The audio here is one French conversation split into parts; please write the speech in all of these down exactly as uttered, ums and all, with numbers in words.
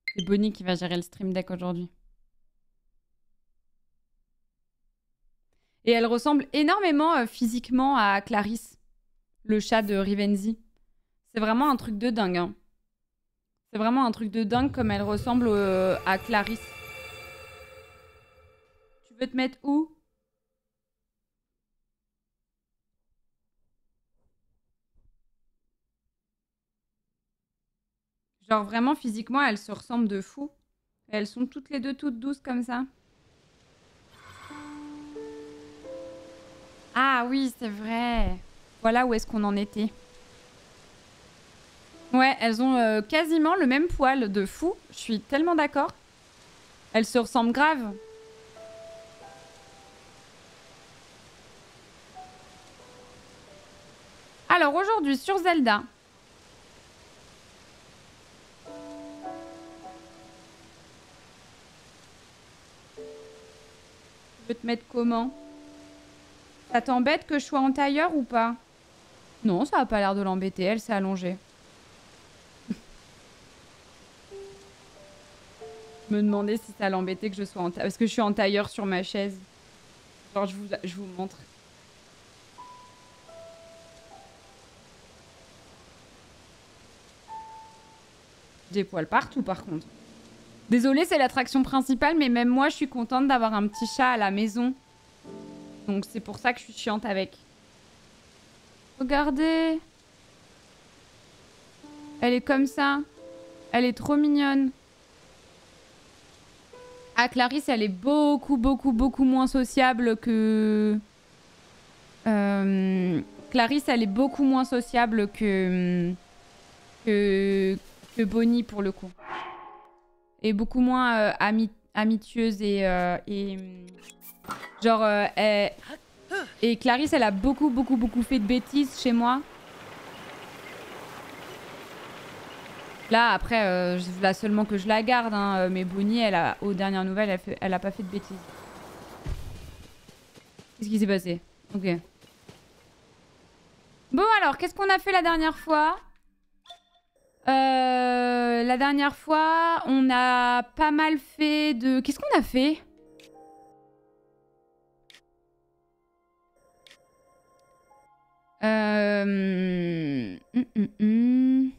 C'est Bonnie qui va gérer le stream deck aujourd'hui. Et elle ressemble énormément euh, physiquement à Clarisse, le chat de Rivenzi. C'est vraiment un truc de dingue. Hein. C'est vraiment un truc de dingue comme elle ressemble euh, à Clarisse. Tu veux te mettre où? Genre vraiment physiquement, elles se ressemblent de fou. Et elles sont toutes les deux toutes douces comme ça. Ah oui, c'est vrai. Voilà où est-ce qu'on en était. Ouais, elles ont euh, quasiment le même poil de fou. Je suis tellement d'accord. Elles se ressemblent grave. Alors aujourd'hui sur Zelda. Tu veux te mettre comment? Ça t'embête que je sois en tailleur ou pas? Non, ça a pas l'air de l'embêter. Elle s'est allongée. Je me demandais si ça l'embêtait que je sois en tailleur. Parce que je suis en tailleur sur ma chaise. Genre, je vous, je vous montre. Des poils partout, par contre. Désolée, c'est l'attraction principale, mais même moi, je suis contente d'avoir un petit chat à la maison. Donc, c'est pour ça que je suis chiante avec. Regardez. Elle est comme ça. Elle est trop mignonne. Ah, Clarisse, elle est beaucoup, beaucoup, beaucoup moins sociable que... Euh... Clarisse, elle est beaucoup moins sociable que... que... que Bonnie, pour le coup. Et beaucoup moins euh, ami... amitueuse et... Euh, et... Genre... Euh, elle... Et Clarisse, elle a beaucoup, beaucoup, beaucoup fait de bêtises chez moi. Là, après, euh, là seulement que je la garde, hein, mais Bonnie, elle a, aux dernières nouvelles, elle, fait, elle a pas fait de bêtises. Qu'est-ce qui s'est passé? Ok. Bon alors, qu'est-ce qu'on a fait la dernière fois? euh, La dernière fois, on a pas mal fait de... Qu'est-ce qu'on a fait? Euh... Hum, hum, hum.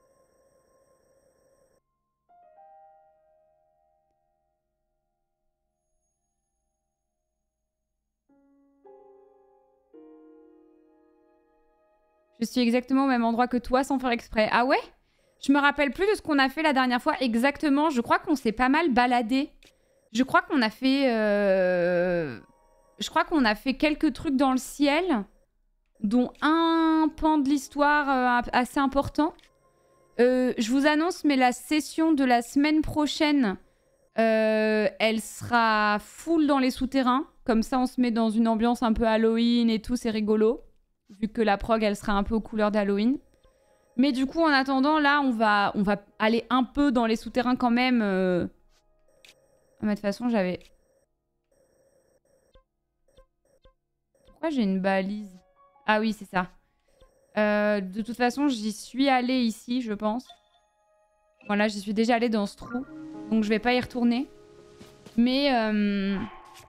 Je suis exactement au même endroit que toi sans faire exprès. Ah ouais? Je me rappelle plus de ce qu'on a fait la dernière fois exactement. Je crois qu'on s'est pas mal baladé. Je crois qu'on a fait... Euh... Je crois qu'on a fait quelques trucs dans le ciel, dont un pan de l'histoire euh, assez important. Euh, je vous annonce, mais la session de la semaine prochaine, euh, elle sera full dans les souterrains. Comme ça, on se met dans une ambiance un peu Halloween et tout, c'est rigolo. Vu que la prog, elle sera un peu aux couleurs d'Halloween. Mais du coup, en attendant, là, on va, on va aller un peu dans les souterrains quand même. Euh... Mais de toute façon, j'avais... Pourquoi j'ai une balise? Ah oui, c'est ça. Euh, de toute façon, j'y suis allée ici, je pense. Voilà, j'y suis déjà allée dans ce trou. Donc, je vais pas y retourner. Mais... Euh...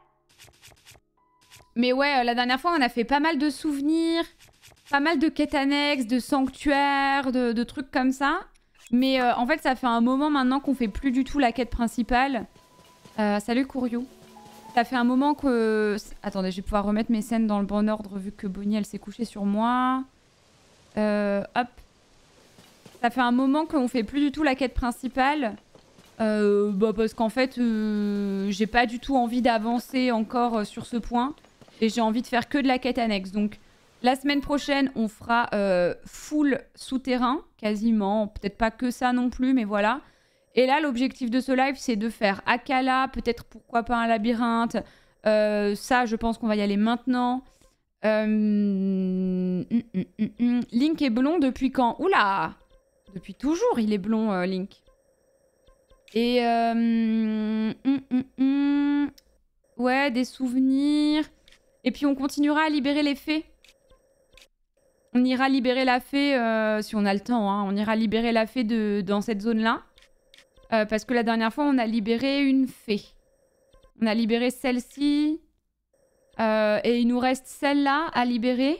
Mais ouais, la dernière fois, on a fait pas mal de souvenirs. Pas mal de quêtes annexes, de sanctuaires, de, de trucs comme ça. Mais euh, en fait, ça fait un moment maintenant qu'on fait plus du tout la quête principale. Euh, salut Courriou. Ça fait un moment que... Attendez, je vais pouvoir remettre mes scènes dans le bon ordre vu que Bonnie, elle s'est couchée sur moi. Euh, hop. Ça fait un moment qu'on fait plus du tout la quête principale. Euh, bah parce qu'en fait, euh, j'ai pas du tout envie d'avancer encore sur ce point. Et j'ai envie de faire que de la quête annexe. Donc, la semaine prochaine, on fera euh, full souterrain, quasiment. Peut-être pas que ça non plus, mais voilà. Et là, l'objectif de ce live, c'est de faire Akala, peut-être pourquoi pas un labyrinthe. Euh, ça, je pense qu'on va y aller maintenant. Euh... Mm, mm, mm, mm. Link est blond depuis quand? Oula! Depuis toujours, il est blond, euh, Link. Et... Euh... Mm, mm, mm. Ouais, des souvenirs. Et puis, on continuera à libérer les fées. On ira libérer la fée, euh, si on a le temps, hein. On ira libérer la fée de, dans cette zone-là. Euh, parce que la dernière fois, on a libéré une fée. On a libéré celle-ci. Euh, et il nous reste celle-là à libérer.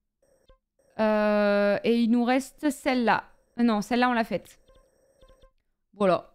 Euh, et il nous reste celle-là. Non, celle-là, on l'a faite. Voilà.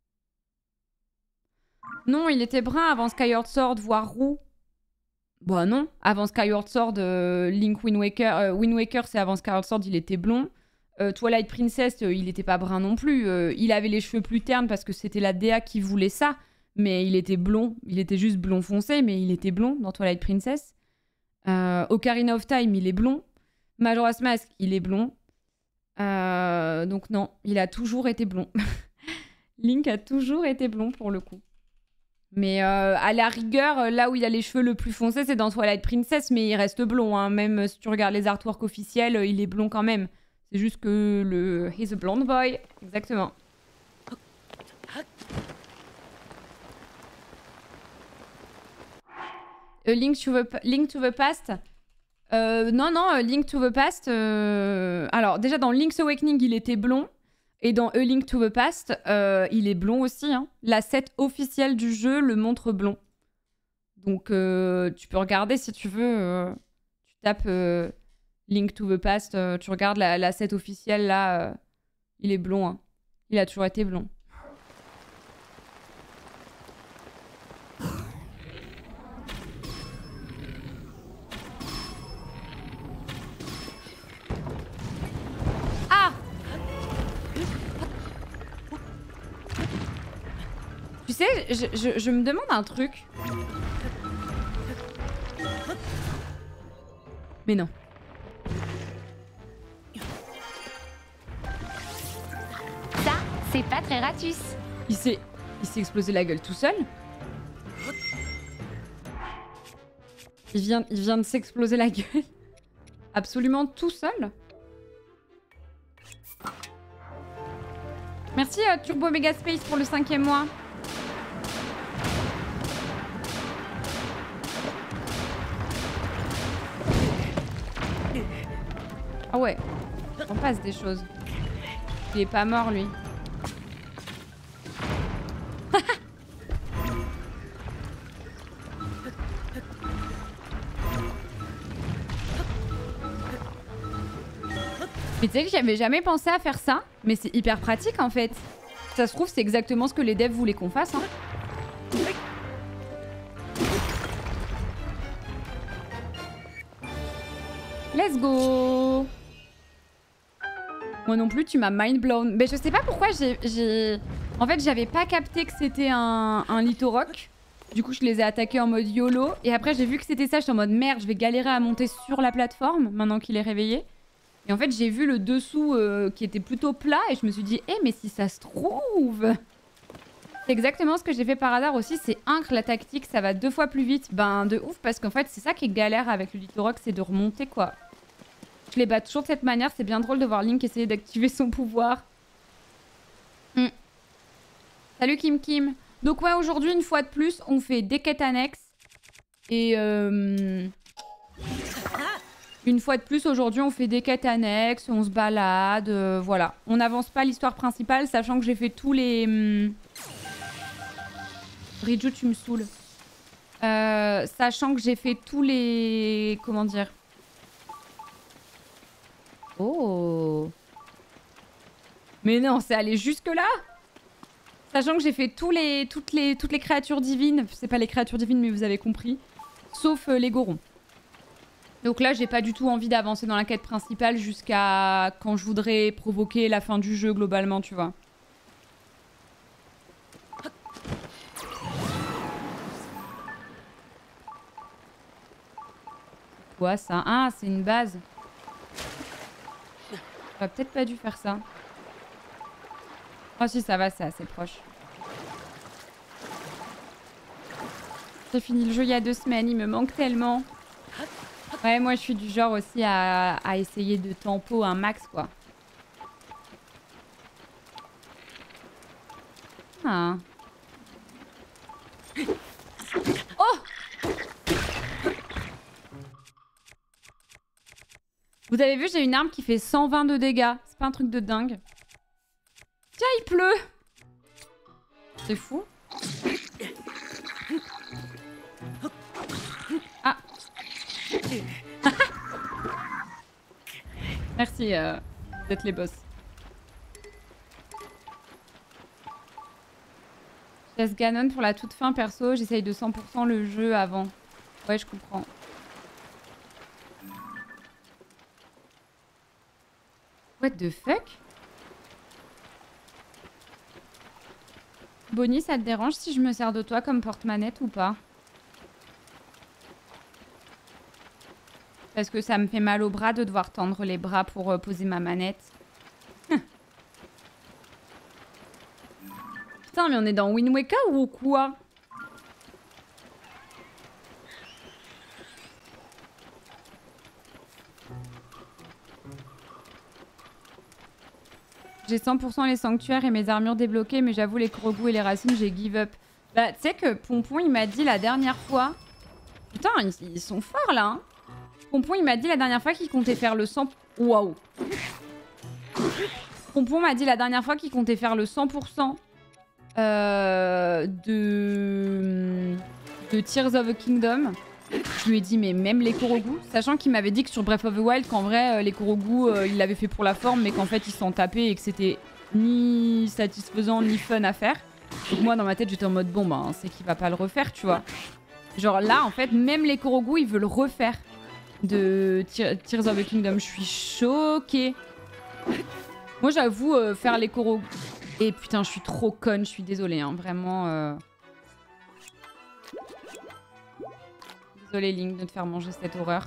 Non, il était brun avant Skyward Sword, voire roux. Bah non, avant Skyward Sword, euh, Link Wind Waker, euh, Wind Waker c'est avant Skyward Sword, il était blond. Euh, Twilight Princess, euh, il était pas brun non plus. Euh, il avait les cheveux plus ternes parce que c'était la D A qui voulait ça. Mais il était blond. Il était juste blond foncé, mais il était blond dans Twilight Princess. Euh, Ocarina of Time, il est blond. Majora's Mask, il est blond. Euh, donc non, il a toujours été blond. Link a toujours été blond pour le coup. Mais euh, à la rigueur, là où il a les cheveux le plus foncés, c'est dans Twilight Princess, mais il reste blond. Hein. Même si tu regardes les artworks officiels, il est blond quand même. C'est juste que le... He's a blonde boy. Exactement. A Link to the, Link to the Past. Euh, non, non, Link to the Past... Euh... Alors, déjà, dans Link's Awakening, il était blond. Et dans A Link to the Past, euh, il est blond aussi. Hein. La set officielle du jeu le montre blond. Donc, euh, tu peux regarder si tu veux. Euh, tu tapes euh, Link to the Past, euh, tu regardes la, la set officielle, là. Euh, il est blond. Hein. Il a toujours été blond. Tu sais, je, je, je me demande un truc. Mais non. Ça, c'est pas très ratus. Il s'est... Il s'est explosé la gueule tout seul. Il vient, il vient de s'exploser la gueule. Absolument tout seul. Merci euh, Turbo Mega Space pour le cinquième mois. Ah ouais, on passe des choses. Il est pas mort lui. Mais tu sais que j'avais jamais pensé à faire ça, mais c'est hyper pratique en fait. Ça se trouve, c'est exactement ce que les devs voulaient qu'on fasse. Hein. Let's go. Moi non plus, tu m'as mind blown. Mais je sais pas pourquoi j'ai... En fait, j'avais pas capté que c'était un, un Lithorock. Du coup, je les ai attaqués en mode YOLO. Et après, j'ai vu que c'était ça. J'étais en mode merde, je vais galérer à monter sur la plateforme maintenant qu'il est réveillé. Et en fait, j'ai vu le dessous euh, qui était plutôt plat. Et je me suis dit, eh, mais si ça se trouve... C'est exactement ce que j'ai fait par hasard aussi. C'est un que la tactique, ça va deux fois plus vite. Ben, de ouf. Parce qu'en fait, c'est ça qui est galère avec le Lithorock, c'est de remonter, quoi. Je les bats toujours de cette manière. C'est bien drôle de voir Link essayer d'activer son pouvoir. Mm. Salut Kim Kim. Donc ouais, aujourd'hui, une fois de plus, on fait des quêtes annexes. Et euh... une fois de plus, aujourd'hui, on fait des quêtes annexes. On se balade. Euh, voilà. On n'avance pas l'histoire principale, sachant que j'ai fait tous les... Hum... Riju, tu me saoules. Euh, sachant que j'ai fait tous les... Comment dire? Oh. Mais non, c'est allé jusque-là? Sachant que j'ai fait tous les, toutes, les, toutes les créatures divines. C'est pas les créatures divines, mais vous avez compris. Sauf euh, les Gorons. Donc là, j'ai pas du tout envie d'avancer dans la quête principale jusqu'à quand je voudrais provoquer la fin du jeu, globalement, tu vois. Quoi ça? Ah, c'est une base. J'aurais peut-être pas dû faire ça. Oh si, ça va, c'est assez proche. J'ai fini le jeu il y a deux semaines, il me manque tellement. Ouais, moi je suis du genre aussi à, à essayer de tempo un max, quoi. Ah. Oh! Vous avez vu, j'ai une arme qui fait cent vingt de dégâts. C'est pas un truc de dingue. Tiens, il pleut! c'est fou. Ah. Merci euh, d'être les boss. Je laisse Ganon pour la toute fin perso, j'essaye de cent pour cent le jeu avant. Ouais, je comprends. What the fuck? Bonnie, ça te dérange si je me sers de toi comme porte-manette ou pas? Parce que ça me fait mal au bras de devoir tendre les bras pour euh, poser ma manette. Putain, mais on est dans Wind Waker ou quoi? J'ai cent pour cent les sanctuaires et mes armures débloquées, mais j'avoue les Korogu et les racines, j'ai give up. Bah, tu sais que Pompon, il m'a dit la dernière fois... Putain, ils, ils sont forts, là, hein. Pompon, il m'a dit la dernière fois qu'il comptait faire le cent... Waouh. Pompon m'a dit la dernière fois qu'il comptait faire le cent pour cent euh, de... de Tears of the Kingdom. Je lui ai dit, mais même les Korogu, sachant qu'il m'avait dit que sur Breath of the Wild, qu'en vrai, euh, les Korogu, euh, il l'avait fait pour la forme, mais qu'en fait, ils s'en tapaient et que c'était ni satisfaisant ni fun à faire. Donc moi, dans ma tête, j'étais en mode, bon, ben, c'est qu'il va pas le refaire, tu vois. Genre là, en fait, même les Korogu, ils veulent refaire de Tears of the Kingdom. Je suis choquée. Moi, j'avoue, euh, faire les Korogu... Et putain, je suis trop conne, je suis désolée, hein, vraiment... Euh... Désolée Link de te faire manger cette horreur.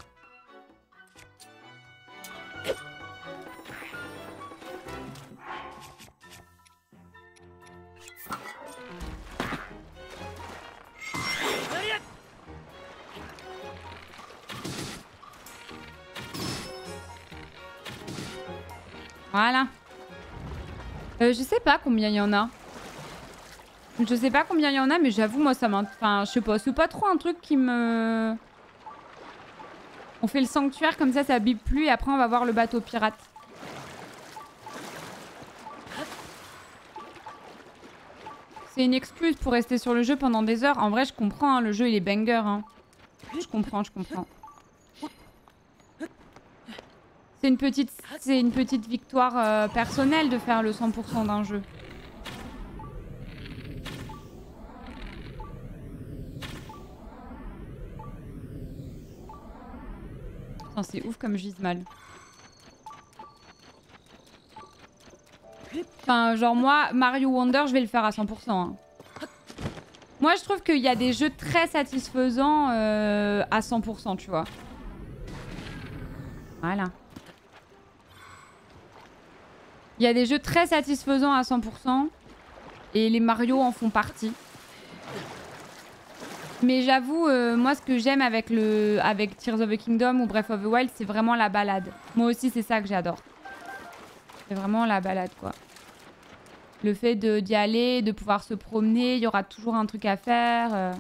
Voilà. Euh, je sais pas combien il y en a. Je sais pas combien il y en a, mais j'avoue, moi, ça m'intéresse. Enfin, je sais pas, c'est pas trop un truc qui me... On fait le sanctuaire, comme ça, ça bip plus, et après, on va voir le bateau pirate. C'est une excuse pour rester sur le jeu pendant des heures. En vrai, je comprends, hein, le jeu, il est banger. Hein. Je comprends, je comprends. C'est une petite, c'est une petite victoire euh, personnelle de faire le cent pour cent d'un jeu. C'est ouf comme je vise mal. Enfin, genre moi, Mario Wonder, je vais le faire à cent pour cent. Hein. Moi, je trouve qu'il y a des jeux très satisfaisants euh, à cent pour cent, tu vois. Voilà. Il y a des jeux très satisfaisants à cent pour cent. Et les Mario en font partie. Mais j'avoue, euh, moi, ce que j'aime avec, le... avec Tears of the Kingdom ou Breath of the Wild, c'est vraiment la balade. Moi aussi, c'est ça que j'adore. C'est vraiment la balade, quoi. Le fait d'y aller, de pouvoir se promener, il y aura toujours un truc à faire. Euh...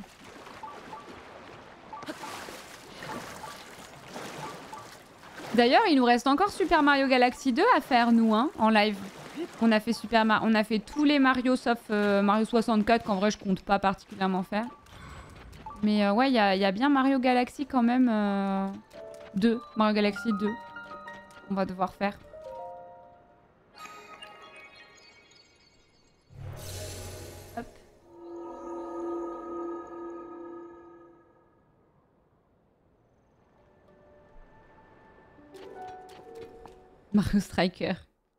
D'ailleurs, il nous reste encore Super Mario Galaxy deux à faire, nous, hein, en live. On a fait, Super Mar... On a fait tous les Mario sauf euh, Mario soixante-quatre, qu'en vrai, je compte pas particulièrement faire. Mais euh, ouais, il y, y a bien Mario Galaxy quand même. Euh... deux. Mario Galaxy deux. On va devoir faire. Hop. Mario Striker.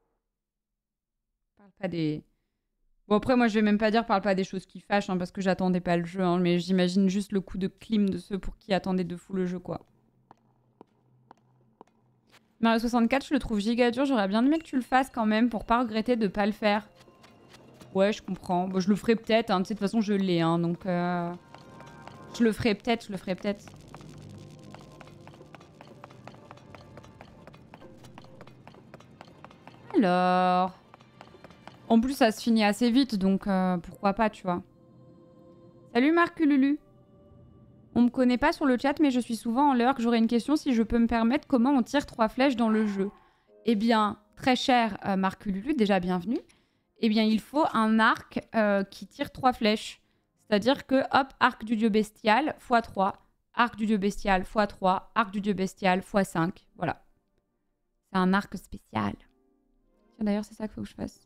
Parle pas des... Bon après moi je vais même pas dire parle pas des choses qui fâchent hein, parce que j'attendais pas le jeu hein, mais j'imagine juste le coup de clim de ceux pour qui attendaient de fou le jeu quoi. Mario soixante-quatre je le trouve giga dur, j'aurais bien aimé que tu le fasses quand même pour pas regretter de pas le faire. Ouais je comprends, bon, je le ferai peut-être, hein. De toute façon je l'ai hein, donc euh... je le ferai peut-être, je le ferai peut-être. Alors... En plus, ça se finit assez vite, donc euh, pourquoi pas, tu vois. Salut Marc Lulu. On me connaît pas sur le chat, mais je suis souvent en lurk. J'aurais une question si je peux me permettre. Comment on tire trois flèches dans le jeu? Eh bien, très cher euh, Marc Lulu, déjà bienvenue. eh bien, il faut un arc euh, qui tire trois flèches. C'est-à-dire que, hop, arc du dieu bestial, fois trois. Arc du dieu bestial, fois trois. Arc du dieu bestial, fois cinq. Voilà. C'est un arc spécial. Tiens, d'ailleurs, c'est ça qu'il faut que je fasse.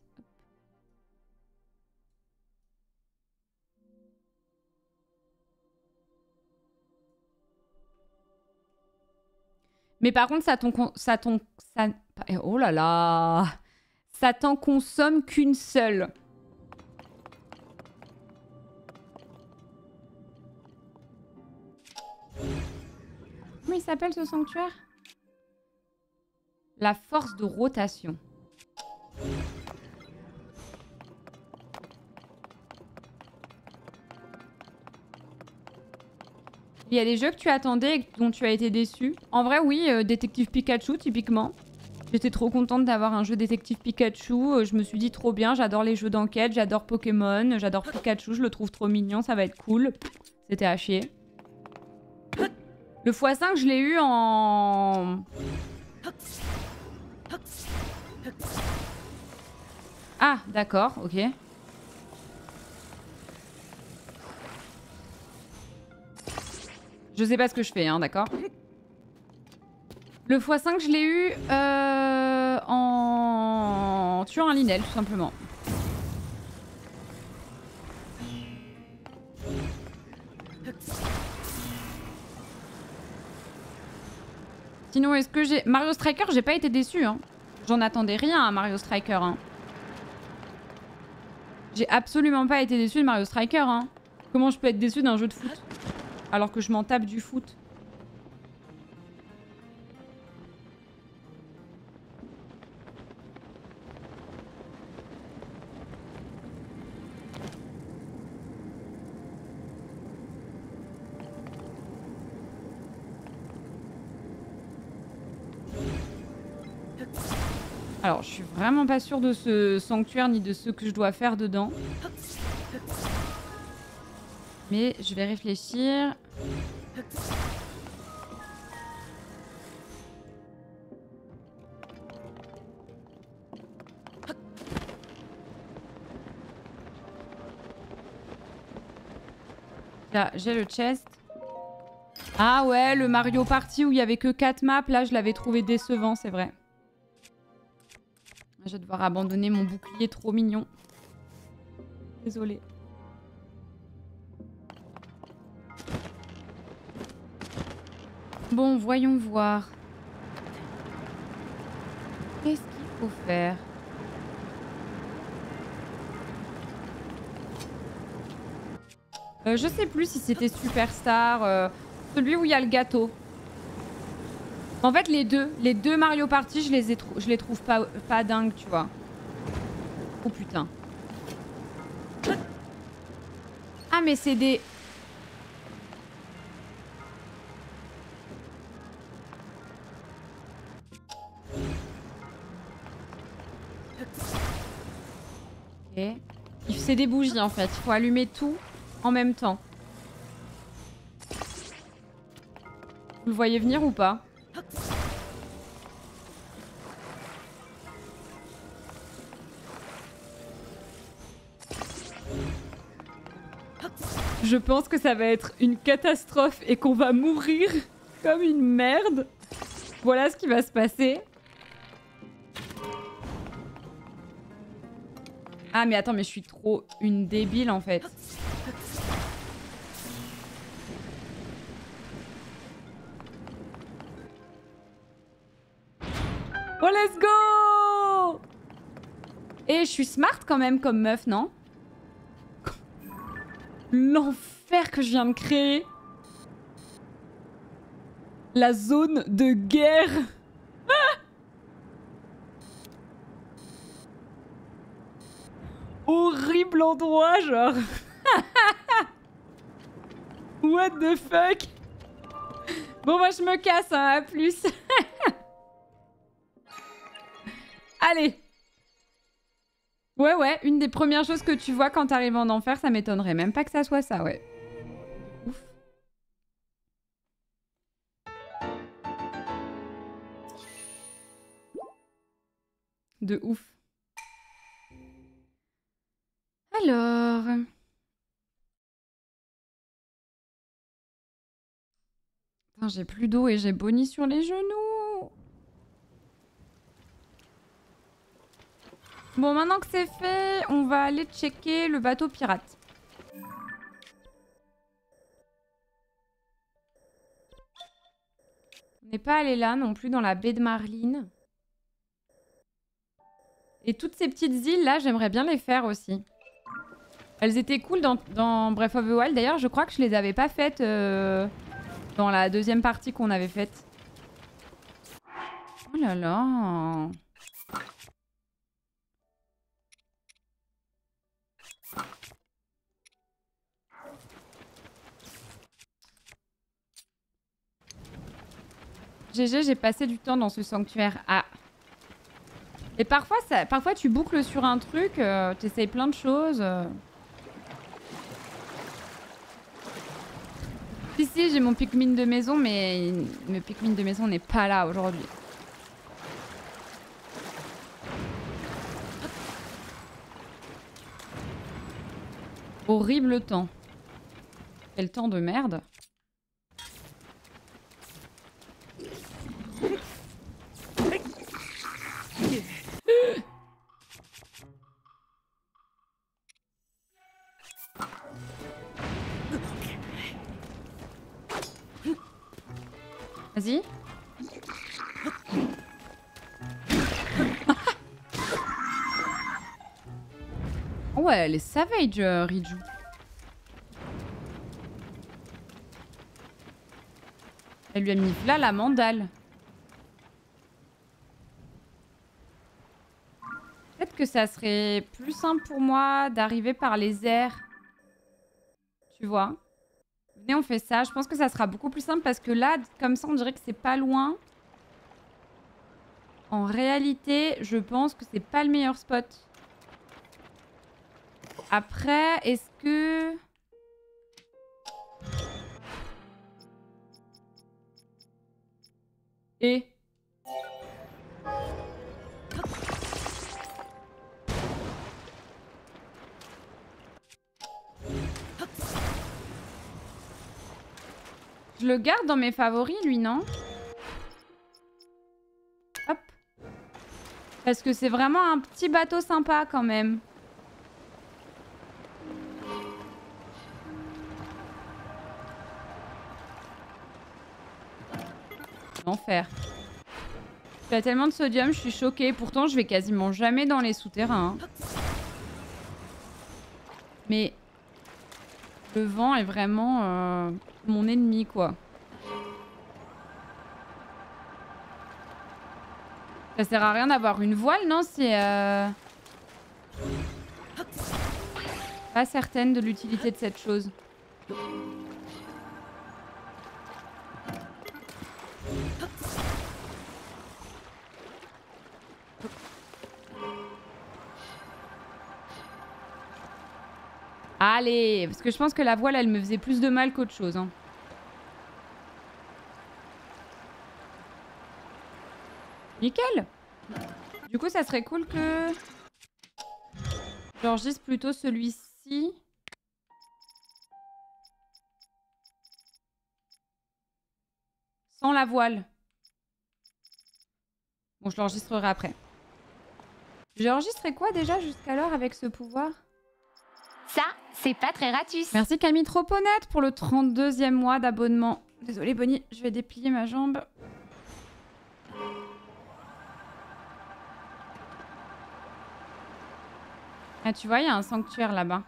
Mais par contre, ça t'en... Ça t'en ça... Oh là là! Ça t'en consomme qu'une seule. Comment il s'appelle ce sanctuaire? La force de rotation. Il y a des jeux que tu attendais et dont tu as été déçu. En vrai, oui, euh, Détective Pikachu, typiquement. J'étais trop contente d'avoir un jeu Détective Pikachu. Euh, je me suis dit trop bien, j'adore les jeux d'enquête, j'adore Pokémon, j'adore Pikachu, je le trouve trop mignon, ça va être cool. C'était à chier. Le fois cinq, je l'ai eu en... Ah, d'accord, ok. Je sais pas ce que je fais, hein, d'accord. Le fois cinq, je l'ai eu euh, en tuant un Linel, tout simplement. Sinon, est-ce que j'ai... Mario Striker, j'ai pas été déçu, hein. J'en attendais rien à Mario Striker, hein. J'ai absolument pas été déçu de Mario Striker, hein. Comment je peux être déçu d'un jeu de foot alors que je m'en tape du foot? Alors, je suis vraiment pas sûre de ce sanctuaire ni de ce que je dois faire dedans. Mais je vais réfléchir. Là, j'ai le chest. Ah ouais, le Mario Party où il y avait que quatre maps, là, je l'avais trouvé décevant, c'est vrai. Je vais devoir abandonner mon bouclier trop mignon. Désolée. Bon, voyons voir. Qu'est-ce qu'il faut faire? euh, Je sais plus si c'était Superstar, euh, celui où il y a le gâteau. En fait, les deux, les deux Mario Party, je les, ai je les trouve pas, pas dingues, tu vois. Oh putain. Ah, mais c'est des... Ok. C'est des bougies, en fait. Il faut allumer tout en même temps. Vous le voyez venir ou pas? Je pense que ça va être une catastrophe et qu'on va mourir comme une merde. Voilà ce qui va se passer. Ah mais attends, mais je suis trop une débile en fait. Oh let's go! Et je suis smart quand même comme meuf, non? L'enfer que je viens de créer. La zone de guerre. Ah! Horrible endroit, genre. What the fuck? Bon, moi, je me casse, hein, à plus. Allez. Ouais, ouais, une des premières choses que tu vois quand t'arrives en enfer, ça m'étonnerait même pas que ça soit ça, ouais. Ouf. De ouf. Alors... J'ai plus d'eau et j'ai Bonnie sur les genoux. Bon, maintenant que c'est fait, on va aller checker le bateau pirate. On n'est pas allé là non plus dans la baie de Marline. Et toutes ces petites îles là, j'aimerais bien les faire aussi. Elles étaient cool dans, dans Breath of the Wild. D'ailleurs, je crois que je les avais pas faites euh, dans la deuxième partie qu'on avait faite. Oh là là. G G, j'ai passé du temps dans ce sanctuaire. Ah. Et parfois, ça, parfois tu boucles sur un truc, euh, tu essayes plein de choses. Euh... Si, si, j'ai mon Pikmin de maison, mais le Pikmin de maison n'est pas là aujourd'hui. Horrible temps. Quel temps de merde. Vas-y. Ouais, elle est savage, euh, Riju. Elle lui a mis là la mandale. Peut-être que ça serait plus simple pour moi d'arriver par les airs. Tu vois? Venez, on fait ça. Je pense que ça sera beaucoup plus simple parce que là, comme ça, on dirait que c'est pas loin. En réalité, je pense que c'est pas le meilleur spot. Après, est-ce que... Et... Je le garde dans mes favoris, lui, non? Hop. Parce que c'est vraiment un petit bateau sympa, quand même. L'enfer. Il y a tellement de sodium, je suis choquée. Pourtant, je vais quasiment jamais dans les souterrains. Hein. Mais... le vent est vraiment euh, mon ennemi, quoi. Ça sert à rien d'avoir une voile, non? C'est... Euh... pas certaine de l'utilité de cette chose. Allez, parce que je pense que la voile, elle me faisait plus de mal qu'autre chose. Hein. Nickel. Du coup, ça serait cool que... j'enregistre plutôt celui-ci. Sans la voile. Bon, je l'enregistrerai après. J'ai enregistré quoi déjà jusqu'alors avec ce pouvoir? Ça, c'est pas très ratus. Merci Camille Troponette pour le trente-deuxième mois d'abonnement. Désolée Bonnie, je vais déplier ma jambe. Ah tu vois, il y a un sanctuaire là-bas.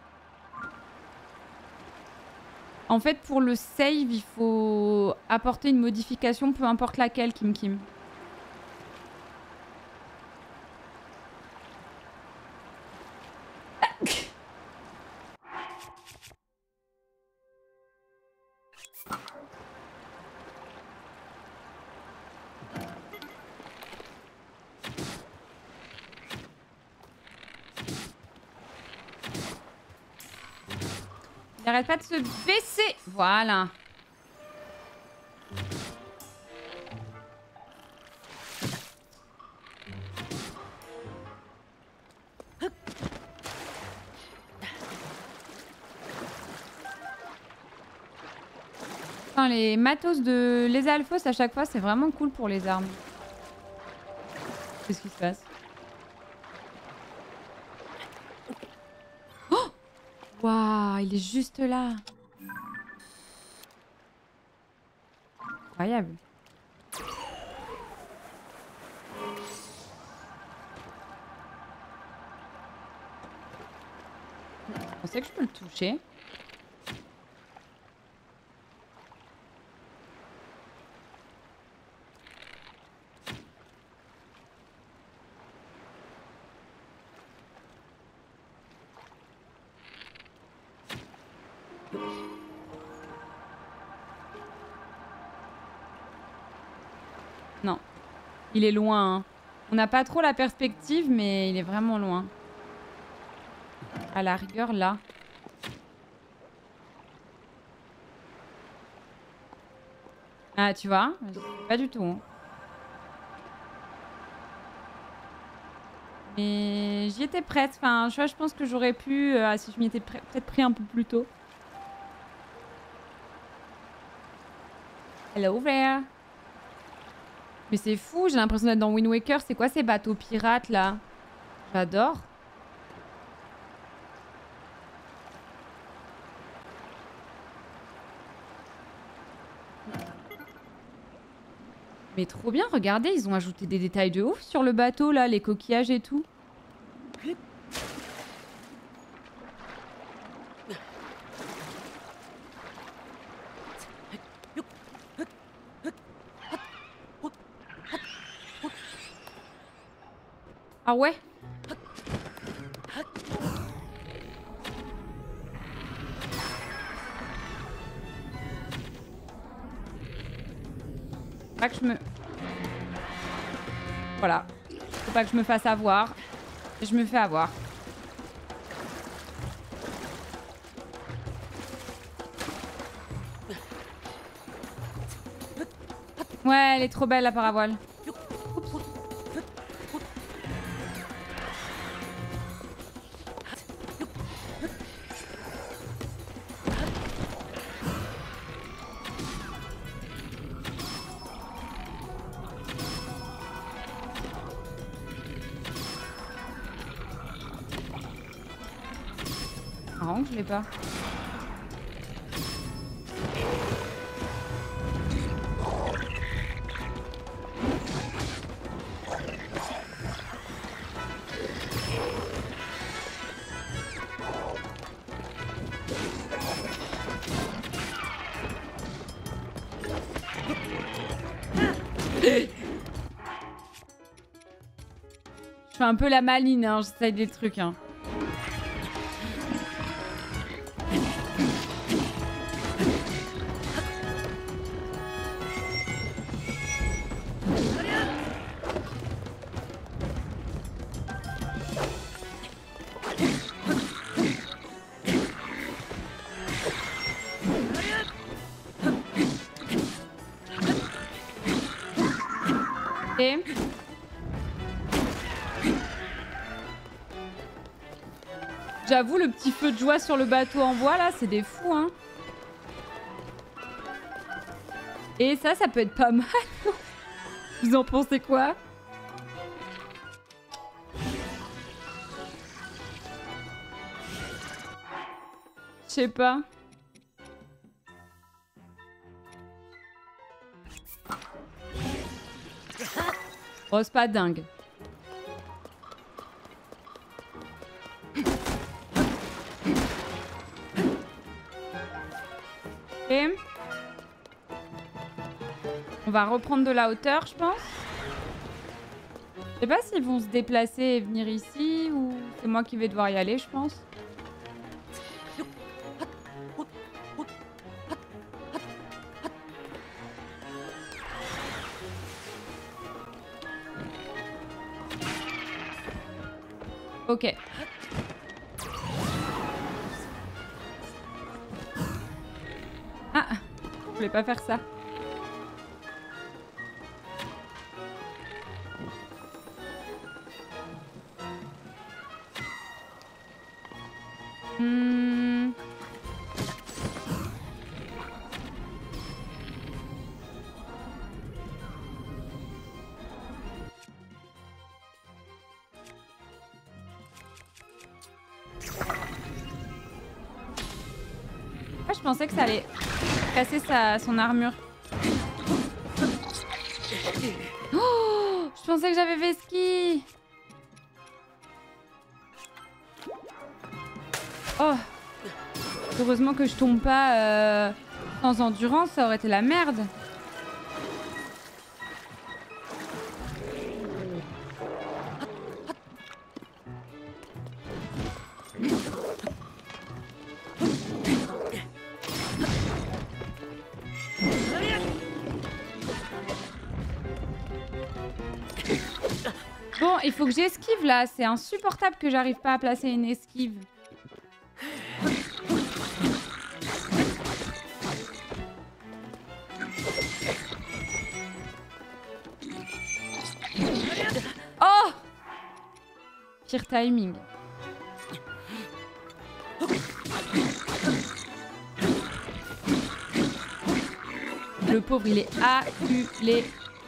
En fait, pour le save, il faut apporter une modification, peu importe laquelle, Kim Kim. Il n'arrête pas de se baisser. Voilà. Enfin, les matos de les Alphos à chaque fois, c'est vraiment cool pour les armes. Qu'est-ce qui se passe? Oh! Waouh, il est juste là. Incroyable. Je pensais que je peux le toucher. Non. Il est loin. Hein. On n'a pas trop la perspective, mais il est vraiment loin. À la rigueur, là. Ah, tu vois? Pas du tout. Hein. Mais j'y étais prête. Enfin, je, vois, je pense que j'aurais pu, euh, si je m'y étais peut-être pris un peu plus tôt. Hello there. Mais c'est fou, j'ai l'impression d'être dans Wind Waker. C'est quoi ces bateaux pirates là? J'adore. Mais trop bien, regardez, ils ont ajouté des détails de ouf sur le bateau là, les coquillages et tout. Ah ouais? Pas que je me... Voilà. Faut pas que je me fasse avoir. Je me fais avoir. Ouais, elle est trop belle la paravoile. Marrant que je l'ai pas. Je fais un peu la maline, hein, j'essaye des trucs. Hein. Et... J'avoue, le petit feu de joie sur le bateau en bois, là, c'est des fous, hein. Et ça, ça peut être pas mal. Vous en pensez quoi? Je sais pas. Oh, c'est pas dingue. Et on va reprendre de la hauteur, je pense. Je sais pas s'ils vont se déplacer et venir ici ou c'est moi qui vais devoir y aller, je pense. Ok. Ah, je voulais pas faire ça. Hmm. Ah, je pensais que ça allait casser sa, son armure. Oh, je pensais que j'avais Veski. Oh. Heureusement que je tombe pas euh, sans endurance, ça aurait été la merde. Bon, il faut que j'esquive là. C'est insupportable que j'arrive pas à placer une esquive. Oh! Pire timing. Le pauvre, il est acculé.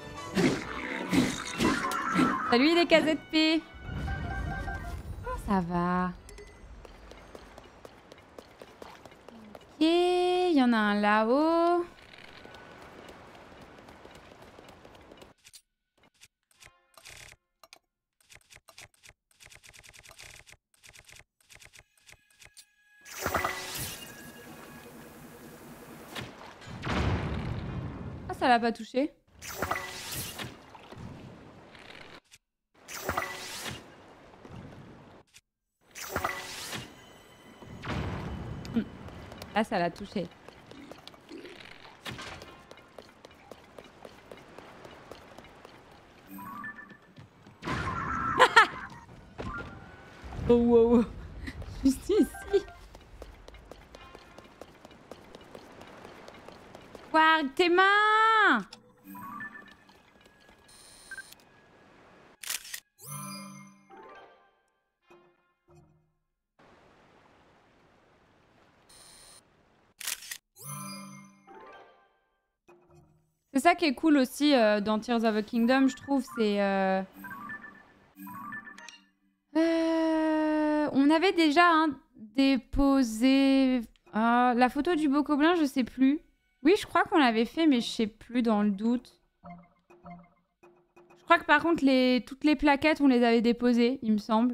Salut les K Z P. Comment ça va? Ok, il y en a un là-haut. Ah, ça l'a pas touché. Là, ça l'a touché. Oh, wow. Juste ici. Quark, tes mains! C'est ça qui est cool aussi euh, dans Tears of the Kingdom, je trouve, c'est... Euh... Euh... On avait déjà hein, déposé... Euh, la photo du Bokoblin, je sais plus. Oui, je crois qu'on l'avait fait, mais je sais plus dans le doute. Je crois que par contre, les... toutes les plaquettes, on les avait déposées, il me semble.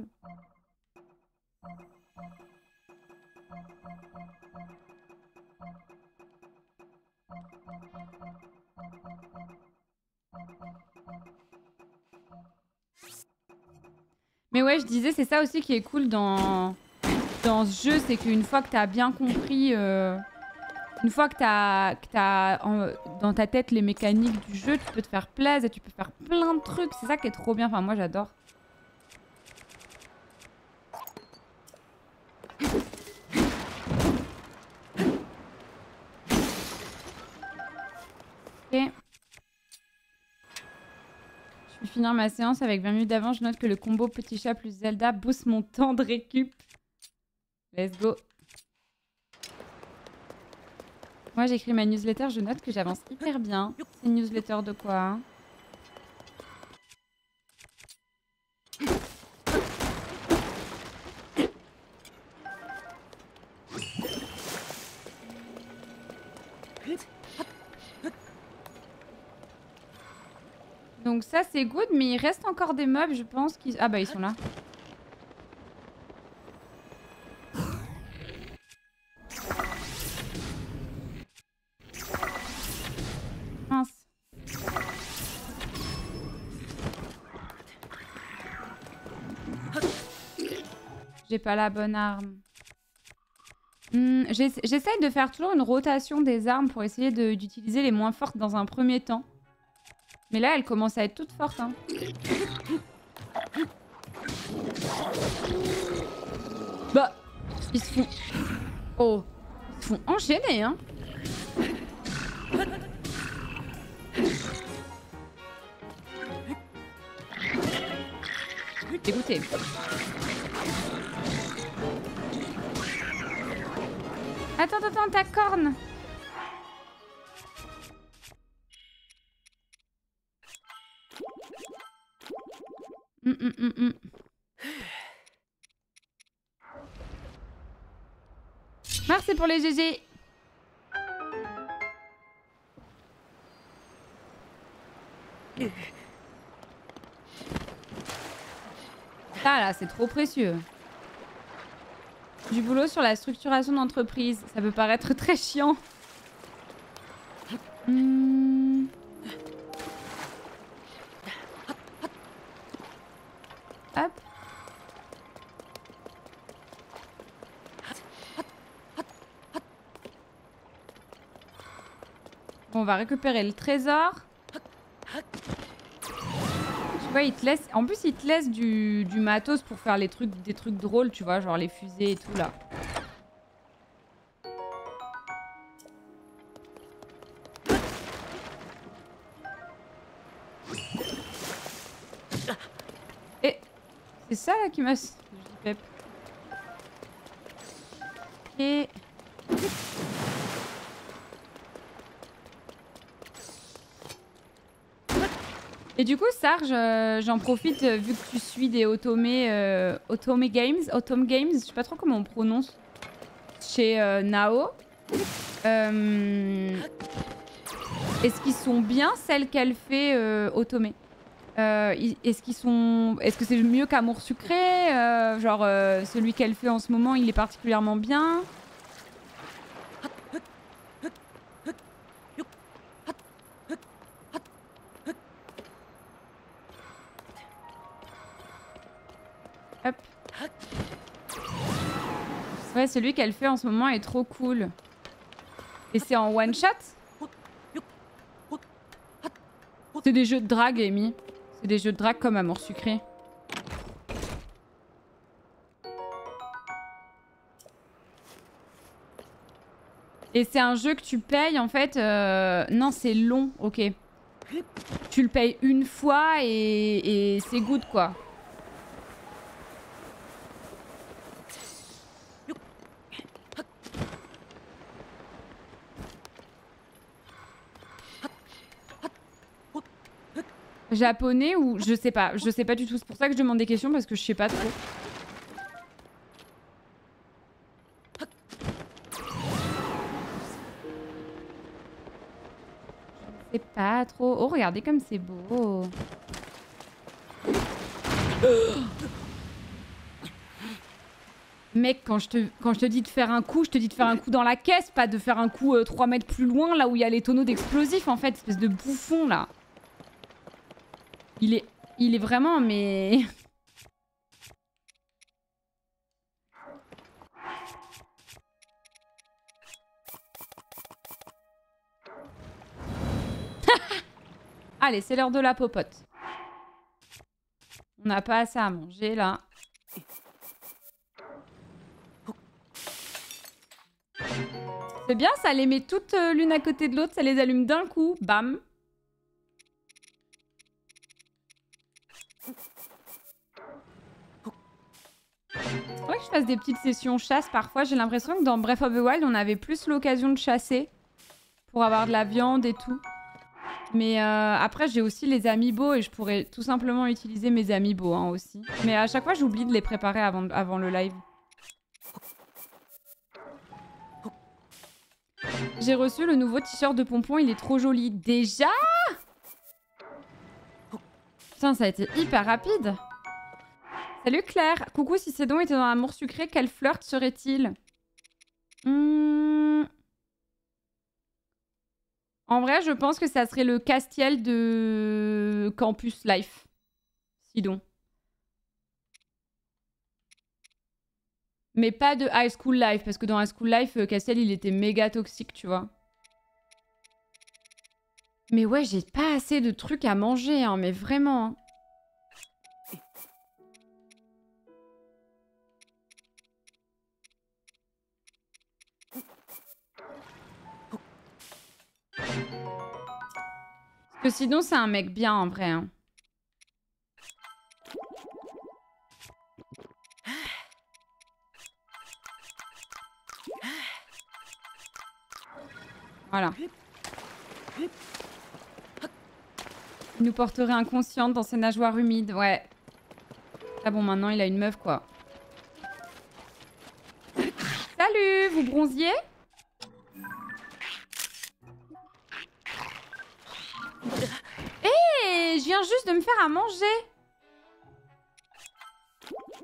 Mais ouais, je disais, c'est ça aussi qui est cool dans, dans ce jeu, c'est qu'une fois que t'as bien compris, euh, une fois que t'as que t'as dans ta tête les mécaniques du jeu, tu peux te faire plaisir et tu peux faire plein de trucs. C'est ça qui est trop bien. Enfin, moi, j'adore. Ok. Je vais finir ma séance avec vingt minutes d'avance. Je note que le combo petit chat plus Zelda booste mon temps de récup. Let's go. Moi, j'écris ma newsletter. Je note que j'avance hyper bien. C'est une newsletter de quoi hein? Donc ça, c'est good, mais il reste encore des mobs, je pense. Qui... Ah bah, ils sont là. Mince. J'ai pas la bonne arme. Hmm, J'essaye de faire toujours une rotation des armes pour essayer d'utiliser les moins fortes dans un premier temps. Mais là, elle commence à être toute forte. Hein. Bah, ils se font... Oh, ils se font enchaîner, hein. Dégoûté. Attends, attends, ta corne. Mm, mm, mm, mm. Merci pour les G G. là, c'est trop précieux. Du boulot sur la structuration d'entreprise. Ça peut paraître très chiant. Hmm. Hop. Bon, on va récupérer le trésor. Tu vois, il te laisse... En plus, il te laisse du, du matos pour faire les trucs, des trucs drôles, tu vois, genre les fusées et tout, là. Et... C'est ça, là, qui m'a... Je dis Pep. Et... Et du coup, Sarge, euh, j'en profite, euh, vu que tu suis des Otome, euh, Otome Games, Otome Games, je sais pas trop comment on prononce, chez euh, Nao. Euh, Est-ce qu'ils sont bien celles qu'elle fait, euh, Otome euh, Est-ce qu'ils sont, est-ce que c'est mieux qu'Amour Sucré euh, Genre, euh, celui qu'elle fait en ce moment, il est particulièrement bien. Hop. Ouais, celui qu'elle fait en ce moment est trop cool. Et c'est en one shot. C'est des jeux de drague, Amy. C'est des jeux de drague comme Amour Sucré. Et c'est un jeu que tu payes en fait... Euh... Non, c'est long, ok. Tu le payes une fois et, et c'est good quoi. Japonais ou... Je sais pas, je sais pas du tout. C'est pour ça que je demande des questions parce que je sais pas trop. Je sais pas trop. Oh, regardez comme c'est beau. Mec, quand je, te, quand je te dis de faire un coup, je te dis de faire un coup dans la caisse, pas de faire un coup euh, trois mètres plus loin, là où il y a les tonneaux d'explosifs, en fait. Espèce de bouffon, là. Il est... Il est vraiment, mais... Allez, c'est l'heure de la popote. On n'a pas assez à manger, là. C'est bien, ça les met toutes euh, l'une à côté de l'autre, ça les allume d'un coup. Bam. Faudrait que je fasse des petites sessions chasse parfois. J'ai l'impression que dans Breath of the Wild, on avait plus l'occasion de chasser pour avoir de la viande et tout. Mais euh, après, j'ai aussi les amiibo et je pourrais tout simplement utiliser mes amiibo hein, aussi. Mais à chaque fois, j'oublie de les préparer avant, avant le live. J'ai reçu le nouveau t-shirt de Pompon, il est trop joli. Déjà? Putain, ça a été hyper rapide. Salut Claire. Coucou, si Cédon était dans l'amour sucré, quel flirt serait-il? hmm... En vrai, je pense que ça serait le Castiel de Campus Life. Sidon. Mais pas de High School Life, parce que dans High School Life, Castiel, il était méga toxique, tu vois. Mais ouais, j'ai pas assez de trucs à manger, hein, mais vraiment. Hein. Parce que sinon, c'est un mec bien, en vrai. Hein. Voilà. Il nous porterait inconsciente dans ses nageoires humides, ouais. Ah bon, maintenant il a une meuf, quoi. Salut, vous bronziez? Hé, hey, je viens juste de me faire à manger.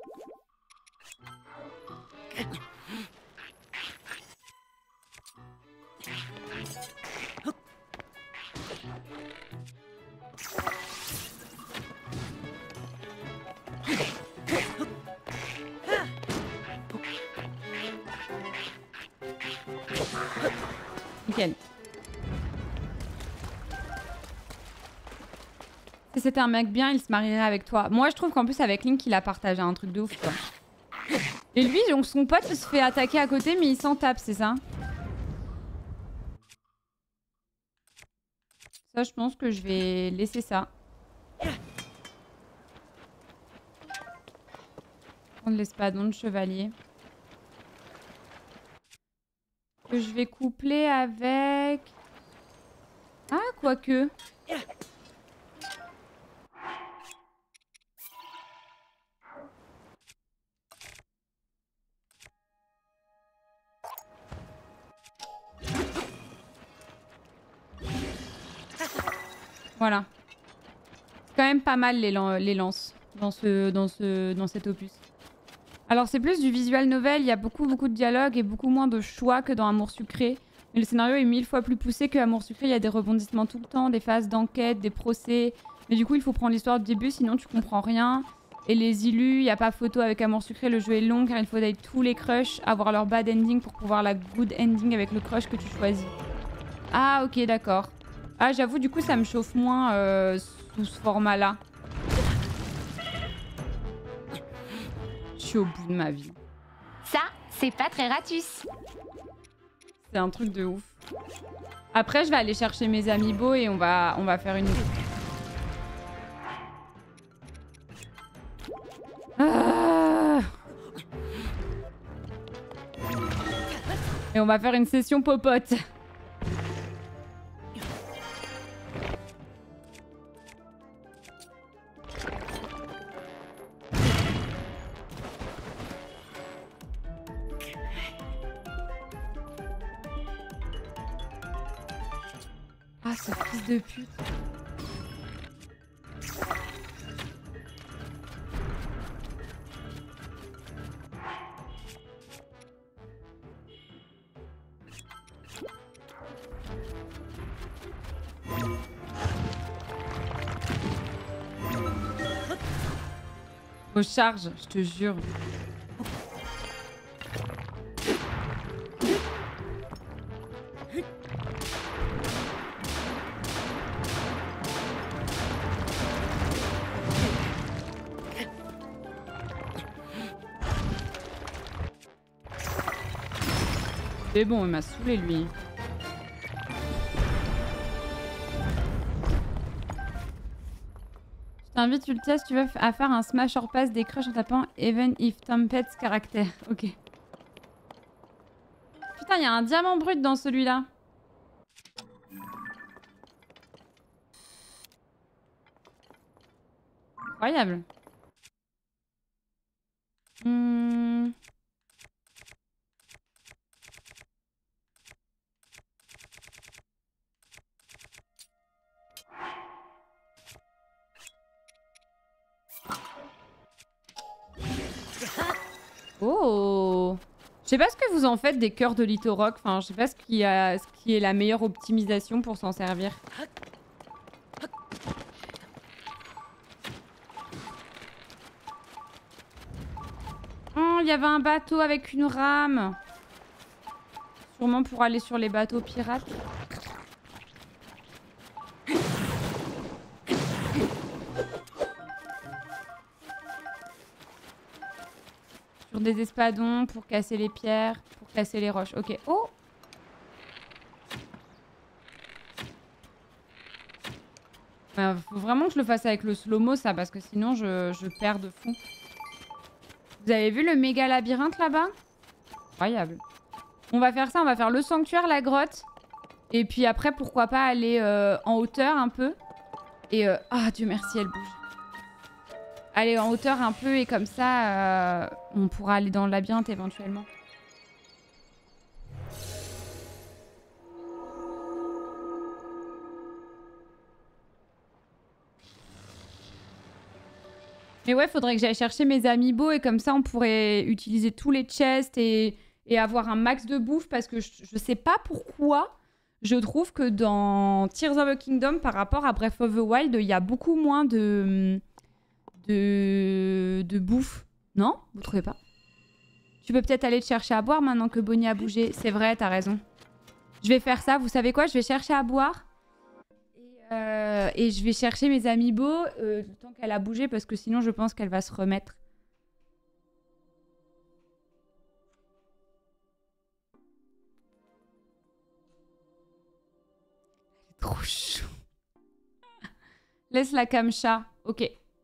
Nickel. Si c'était un mec bien, il se marierait avec toi. Moi, je trouve qu'en plus, avec Link, il a partagé un truc de ouf, quoi. Et lui, donc son pote se fait attaquer à côté, mais il s'en tape, c'est ça? Ça, je pense que je vais laisser ça. Prendre l'espadon de chevalier. Que je vais coupler avec... Ah, quoique. Voilà. C'est quand même pas mal les, lan les lances dans, ce, dans, ce, dans cet opus. Alors c'est plus du visual novel, il y a beaucoup beaucoup de dialogues et beaucoup moins de choix que dans Amour Sucré. Mais le scénario est mille fois plus poussé que Amour Sucré, il y a des rebondissements tout le temps, des phases d'enquête, des procès. Mais du coup il faut prendre l'histoire du début sinon tu comprends rien. Et les illus, il n'y a pas photo avec Amour Sucré, le jeu est long car il faut d'être tous les crushs, avoir leur bad ending pour pouvoir la good ending avec le crush que tu choisis. Ah ok d'accord. Ah j'avoue du coup ça me chauffe moins euh, sous ce format là. Je suis au bout de ma vie. Ça, c'est pas très ratus. C'est un truc de ouf. Après je vais aller chercher mes amiibo et on va, on va faire une... Ah et on va faire une session popote. Ah, ce fils de pute. Recharge, je te jure. C'est bon, il m'a saoulé lui. Je t'invite, Ultia, si tu veux, à faire un smash or pass des crushs en tapant Even if Tempest caractère. Ok. Putain, il y a un diamant brut dans celui-là. Incroyable. Hmm. Oh, je sais pas ce que vous en faites des cœurs de Lithorock. Enfin, je sais pas ce qui, a, ce qui est la meilleure optimisation pour s'en servir. Oh, il y avait un bateau avec une rame. Sûrement pour aller sur les bateaux pirates. Sur des espadons pour casser les pierres, pour casser les roches. Ok. Oh! Bah, faut vraiment que je le fasse avec le slow-mo, ça, parce que sinon je, je perds de fou. Vous avez vu le méga labyrinthe là-bas? Incroyable. On va faire ça, on va faire le sanctuaire, la grotte. Et puis après, pourquoi pas aller euh, en hauteur un peu. Et... Euh... Ah, Dieu merci, elle bouge. Aller en hauteur un peu et comme ça, euh, on pourra aller dans le labyrinthe éventuellement. Mais ouais, faudrait que j'aille chercher mes amiibo et comme ça, on pourrait utiliser tous les chests et, et avoir un max de bouffe parce que je, je sais pas pourquoi je trouve que dans Tears of the Kingdom, par rapport à Breath of the Wild, il y a beaucoup moins de... De... de bouffe. Non? Vous trouvez pas? Tu peux peut-être aller te chercher à boire maintenant que Bonnie a bougé. C'est vrai, t'as raison. Je vais faire ça. Vous savez quoi? Je vais chercher à boire. Et, euh, et je vais chercher mes amiibo euh, le temps qu'elle a bougé parce que sinon je pense qu'elle va se remettre. Trop chaud. Laisse la camcha. Ok.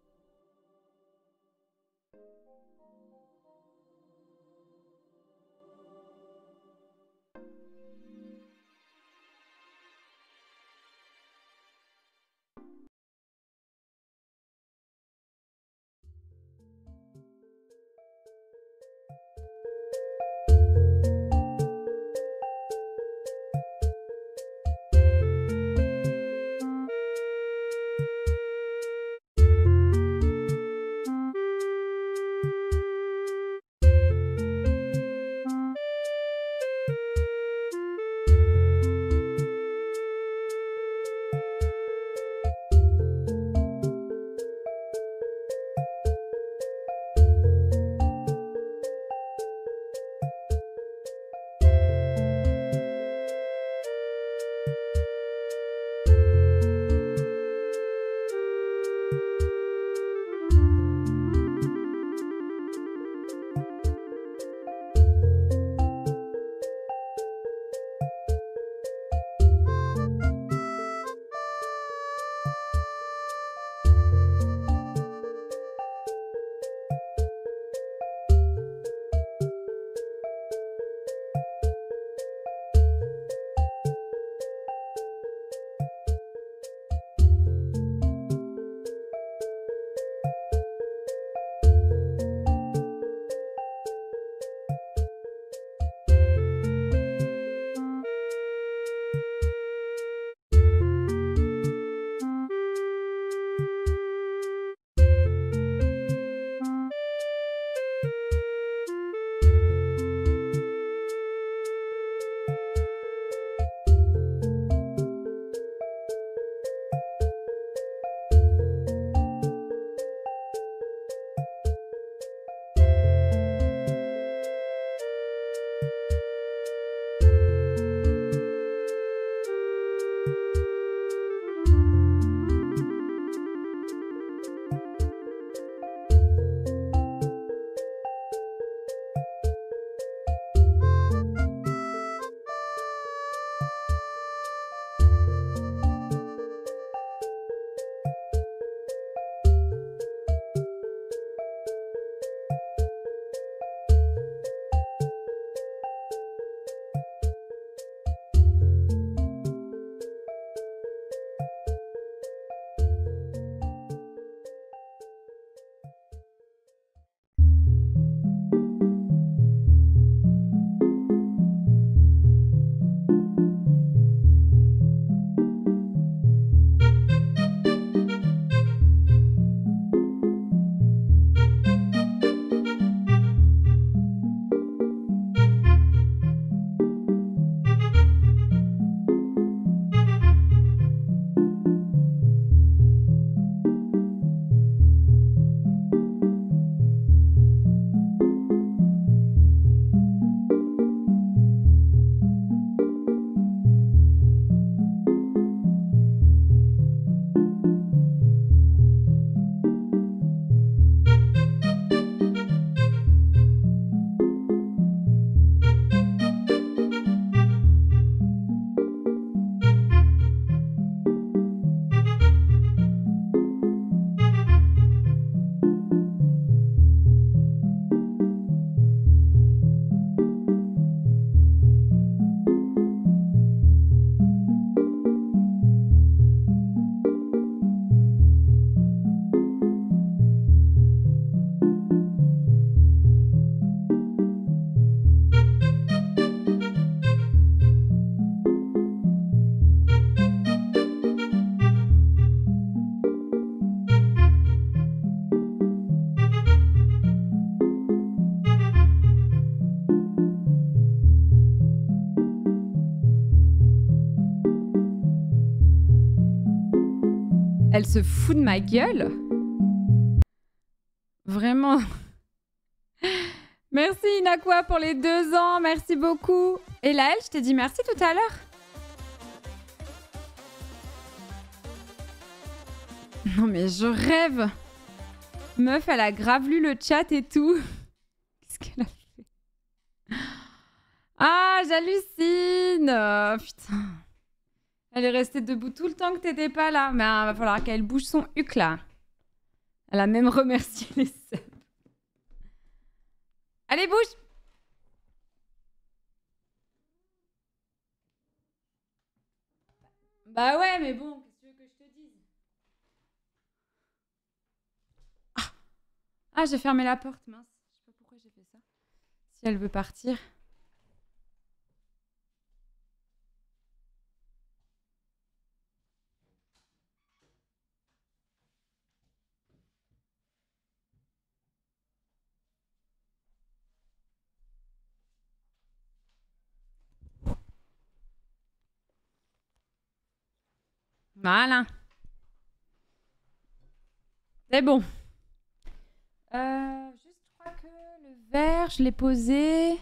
Elle se fout de ma gueule. Vraiment. Merci Inakwa pour les deux ans. Merci beaucoup. Et Laëlle, je t'ai dit merci tout à l'heure. Non mais je rêve. Meuf, elle a grave lu le chat et tout. Qu'est-ce qu'elle a fait? Ah, j'hallucine. Oh, putain. Elle est restée debout tout le temps que t'étais pas là. Mais il va falloir qu'elle bouge son huc là. Elle a même remercié les subs. Allez, bouge. Bah ouais, mais bon, qu'est-ce que tu veux que je te dise? Ah, ah j'ai fermé la porte, mince. Je sais pas pourquoi j'ai fait ça. Si elle veut partir. Voilà. C'est bon. Euh, juste, je crois que le verre, je l'ai posé.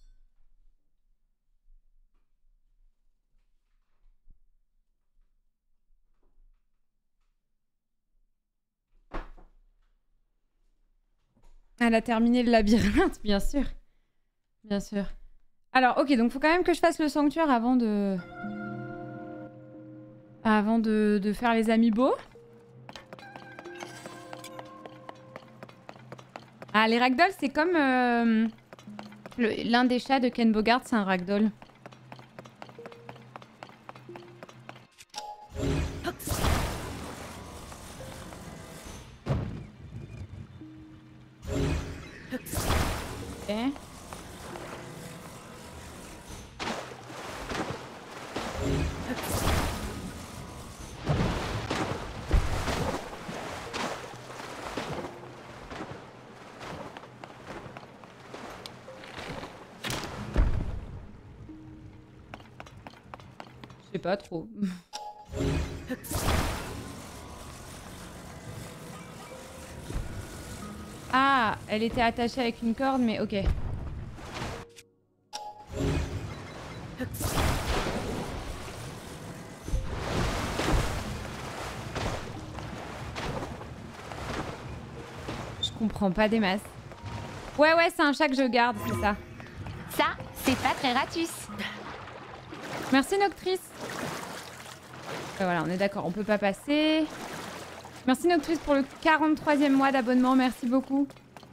Elle a terminé le labyrinthe, bien sûr. Bien sûr. Alors, ok, donc faut quand même que je fasse le sanctuaire avant de... Avant de, de faire les amiibo. Ah, les ragdolls, c'est comme... Euh, l'un des chats de Ken Bogart, c'est un ragdoll. Ok. Je sais pas trop. Ah, elle était attachée avec une corde, mais ok. Je comprends pas des masses. Ouais, ouais, c'est un chat que je garde, c'est ça. Ça, c'est pas très ratus. Merci Noctrice. Euh, voilà, on est d'accord, on peut pas passer. Merci Noctrice pour le quarante-troisième mois d'abonnement, merci beaucoup.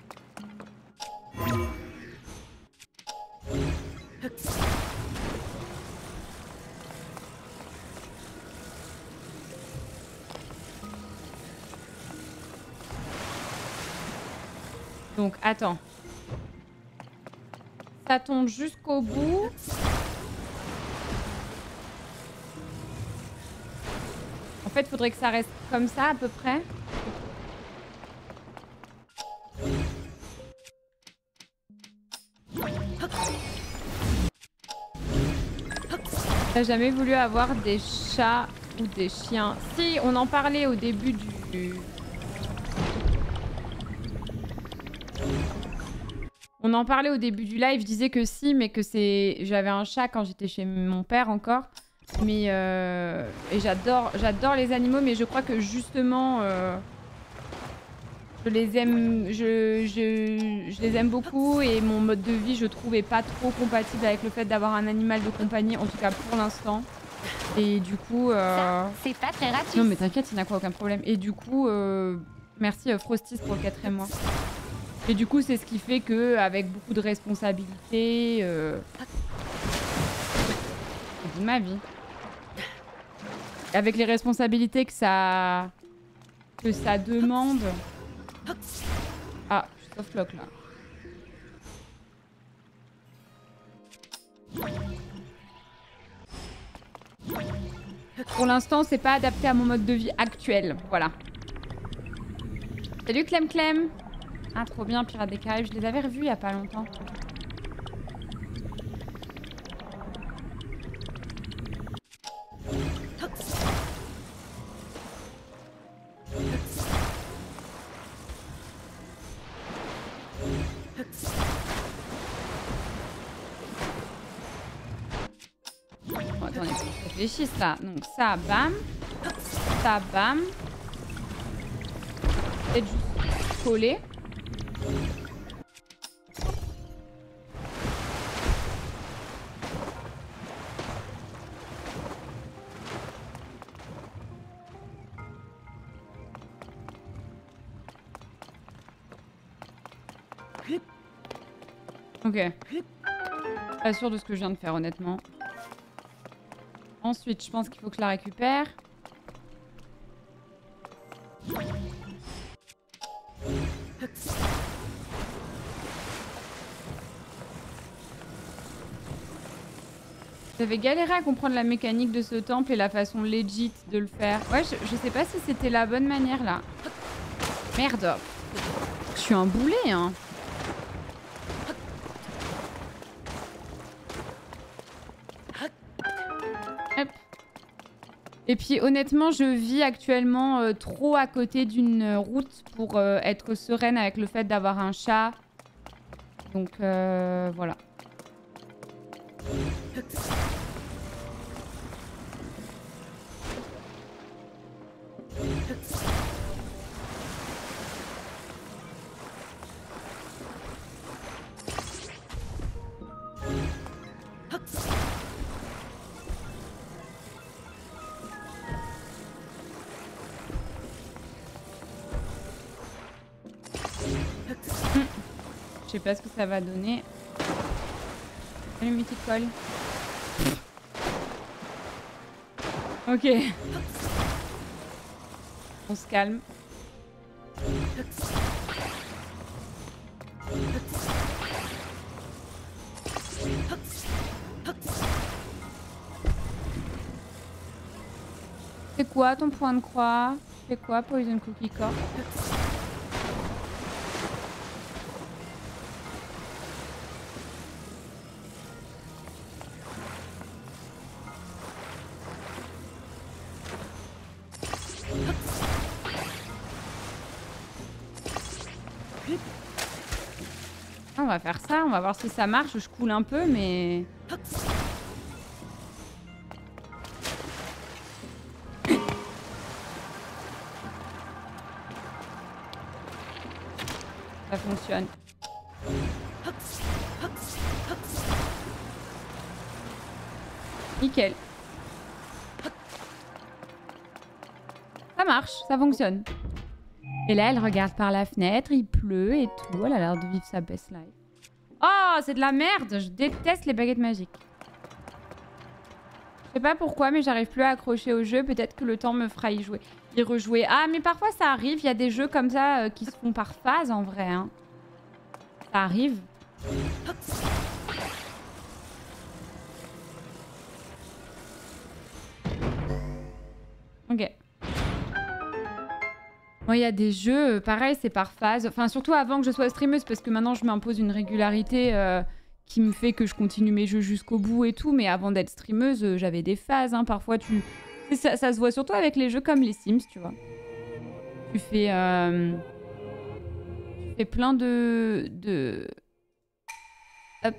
Donc, attends. Ça tombe jusqu'au bout. En fait, il faudrait que ça reste comme ça, à peu près. T'as jamais voulu avoir des chats ou des chiens? Si, on en parlait au début du... On en parlait au début du live, je disais que si, mais que c'est... J'avais un chat quand j'étais chez mon père encore. Mais... Euh... Et j'adore j'adore les animaux, mais je crois que justement... Euh... Je les aime... Je... Je... je les aime beaucoup et mon mode de vie, je trouve, est pas trop compatible avec le fait d'avoir un animal de compagnie, en tout cas pour l'instant. Et du coup... Euh... C'est pas très ratus. Non mais t'inquiète, il n'y a quoi, aucun problème. Et du coup... Euh... Merci euh, Frostis pour le quatrième mois. Et du coup, c'est ce qui fait que, avec beaucoup de responsabilités, euh... c'est de ma vie. Avec les responsabilités que ça, que ça demande. Ah, je suis soft lock là. Pour l'instant, c'est pas adapté à mon mode de vie actuel. Voilà. Salut Clem Clem. Ah, trop bien, Pirates des Caraïbes. Je les avais revus il y a pas longtemps. Bon, attendez, faut que je réfléchisse là. Donc ça, bam. Ça, bam. Peut-être juste coller. Ok. Pas sûr de ce que je viens de faire, honnêtement. Ensuite, je pense qu'il faut que je la récupère. J'avais galéré à comprendre la mécanique de ce temple et la façon legit de le faire. Ouais, je, je sais pas si c'était la bonne manière, là. Merde. Je suis un boulet, hein. Hop. Et puis honnêtement, je vis actuellement euh, trop à côté d'une route pour euh, être sereine avec le fait d'avoir un chat. Donc euh, voilà. Je sais pas ce que ça va donner. Salut Mythicole. Ok. On se calme. C'est quoi ton point de croix? C'est quoi Poison Cookie Corp? On va faire ça, on va voir si ça marche. Je coule un peu, mais... Ça fonctionne. Nickel. Ça marche, ça fonctionne. Et là, elle regarde par la fenêtre, il pleut et tout. Elle a l'air de vivre sa best life. Oh, c'est de la merde! Je déteste les baguettes magiques. Je sais pas pourquoi, mais j'arrive plus à accrocher au jeu. Peut-être que le temps me fera y jouer, y rejouer. Ah, mais parfois ça arrive. Il y a des jeux comme ça euh, qui se font par phase en vrai. Hein. Ça arrive. Ok. Moi, il y a des jeux, euh, pareil, c'est par phase. Enfin, surtout avant que je sois streameuse, parce que maintenant, je m'impose une régularité euh, qui me fait que je continue mes jeux jusqu'au bout et tout. Mais avant d'être streameuse, euh, j'avais des phases. Hein. Parfois, tu... Ça, ça se voit surtout avec les jeux comme les Sims, tu vois. Tu fais... Euh... Tu fais plein de... de... Hop.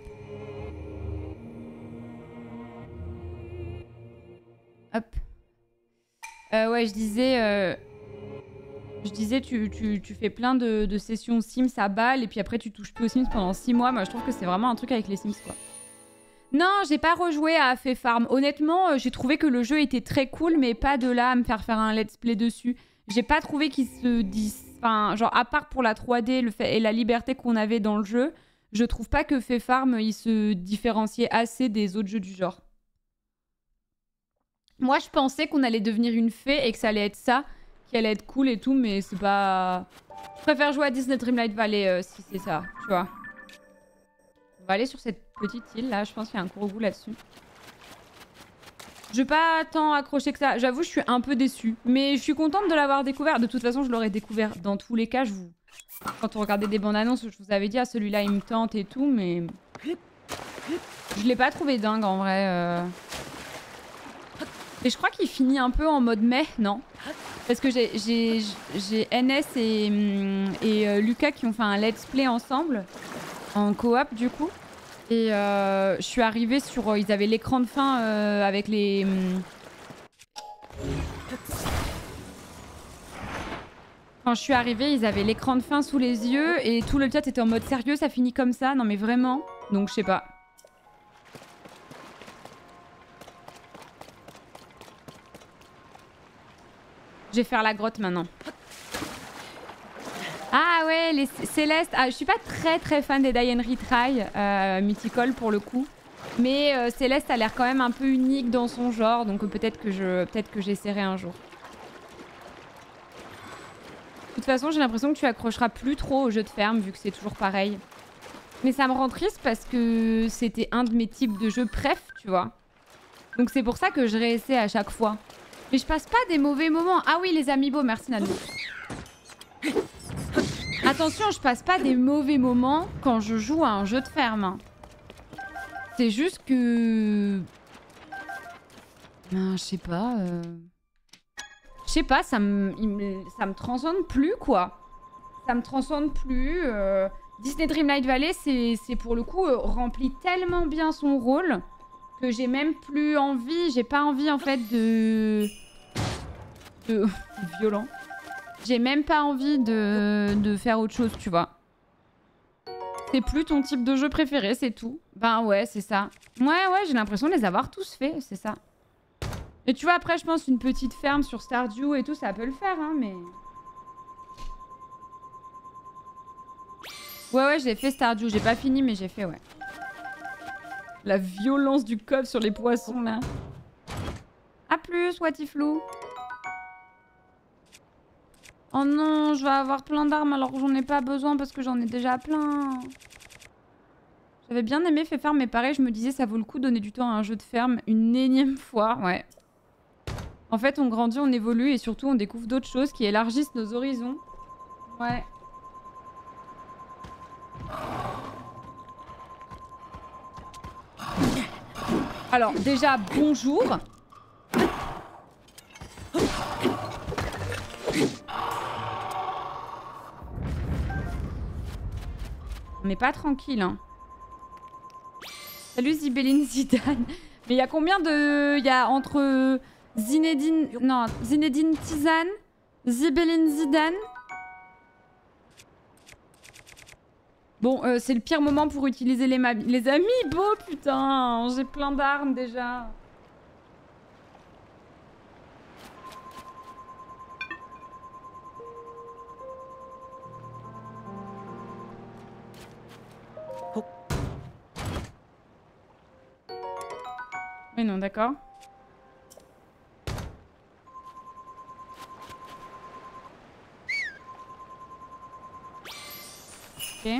Hop. Euh, ouais, je disais... Euh... Je disais, tu, tu, tu fais plein de, de sessions Sims à balle et puis après tu touches plus aux Sims pendant six mois. Moi, je trouve que c'est vraiment un truc avec les Sims, quoi. Non, j'ai pas rejoué à Fée Farm. Honnêtement, j'ai trouvé que le jeu était très cool, mais pas de là à me faire faire un let's play dessus. J'ai pas trouvé qu'il se dise... Enfin, genre, à part pour la trois D le fait, et la liberté qu'on avait dans le jeu, je trouve pas que Fée Farm, il se différenciait assez des autres jeux du genre. Moi, je pensais qu'on allait devenir une fée et que ça allait être ça. Qu'elle allait être cool et tout, mais c'est pas... Je préfère jouer à Disney Dreamlight Valley euh, si c'est ça, tu vois. On va aller sur cette petite île, là. Je pense qu'il y a un Kurogu là-dessus. Je vais pas tant accrocher que ça. J'avoue, je suis un peu déçue. Mais je suis contente de l'avoir découvert. De toute façon, je l'aurais découvert dans tous les cas. Je vous... Quand on regardait des bandes annonces, je vous avais dit, ah, celui-là, il me tente et tout, mais... Je l'ai pas trouvé dingue, en vrai. Euh... Et je crois qu'il finit un peu en mode mais, non? Parce que j'ai N S et, et euh, Lucas qui ont fait un let's play ensemble, en coop du coup. Et euh, je suis arrivée sur... Euh, ils avaient l'écran de fin euh, avec les... Quand je suis arrivée, ils avaient l'écran de fin sous les yeux et tout le chat était en mode sérieux, ça finit comme ça? Non mais vraiment? Donc je sais pas. Je vais faire la grotte maintenant. Ah ouais, les Célestes. Ah, je suis pas très très fan des Die and Retry euh, Mythical pour le coup. Mais euh, Céleste a l'air quand même un peu unique dans son genre. Donc euh, peut-être que je peut-être que j'essaierai un jour. De toute façon, j'ai l'impression que tu accrocheras plus trop au jeu de ferme vu que c'est toujours pareil. Mais ça me rend triste parce que c'était un de mes types de jeux préf, tu vois. Donc c'est pour ça que je réessaie à chaque fois. Mais je passe pas des mauvais moments. Ah oui, les amiibo, merci Nano. Attention, je passe pas des mauvais moments quand je joue à un jeu de ferme. C'est juste que... Ben, je sais pas... Euh... Je sais pas, ça me, ça me transcende plus, quoi. Ça me transcende plus. Euh... Disney Dreamlight Valley, c'est pour le coup euh, remplit tellement bien son rôle que j'ai même plus envie, j'ai pas envie en fait de... de... violent. J'ai même pas envie de... de faire autre chose, tu vois. C'est plus ton type de jeu préféré, c'est tout. Ben ouais, c'est ça. Ouais, ouais, j'ai l'impression de les avoir tous faits, c'est ça. Et tu vois, après, je pense une petite ferme sur Stardew et tout, ça peut le faire, hein, mais... Ouais, ouais, j'ai fait Stardew. J'ai pas fini, mais j'ai fait, ouais. La violence du coffre sur les poissons, là. A plus, Watiflou. Oh non, je vais avoir plein d'armes alors que j'en ai pas besoin parce que j'en ai déjà plein. J'avais bien aimé faire ferme, mais pareil, je me disais, ça vaut le coup de donner du temps à un jeu de ferme une énième fois, ouais. En fait, on grandit, on évolue et surtout, on découvre d'autres choses qui élargissent nos horizons. Ouais. Alors, déjà, bonjour. On n'est pas tranquille, hein. Salut Zibeline Zidane. Mais il y a combien de... Il y a entre Zinedine... Non, Zinedine Tizane, Zibeline Zidane. Bon, euh, c'est le pire moment pour utiliser les, les amiibo, putain. J'ai plein d'armes déjà. Oui, non, d'accord. Ok.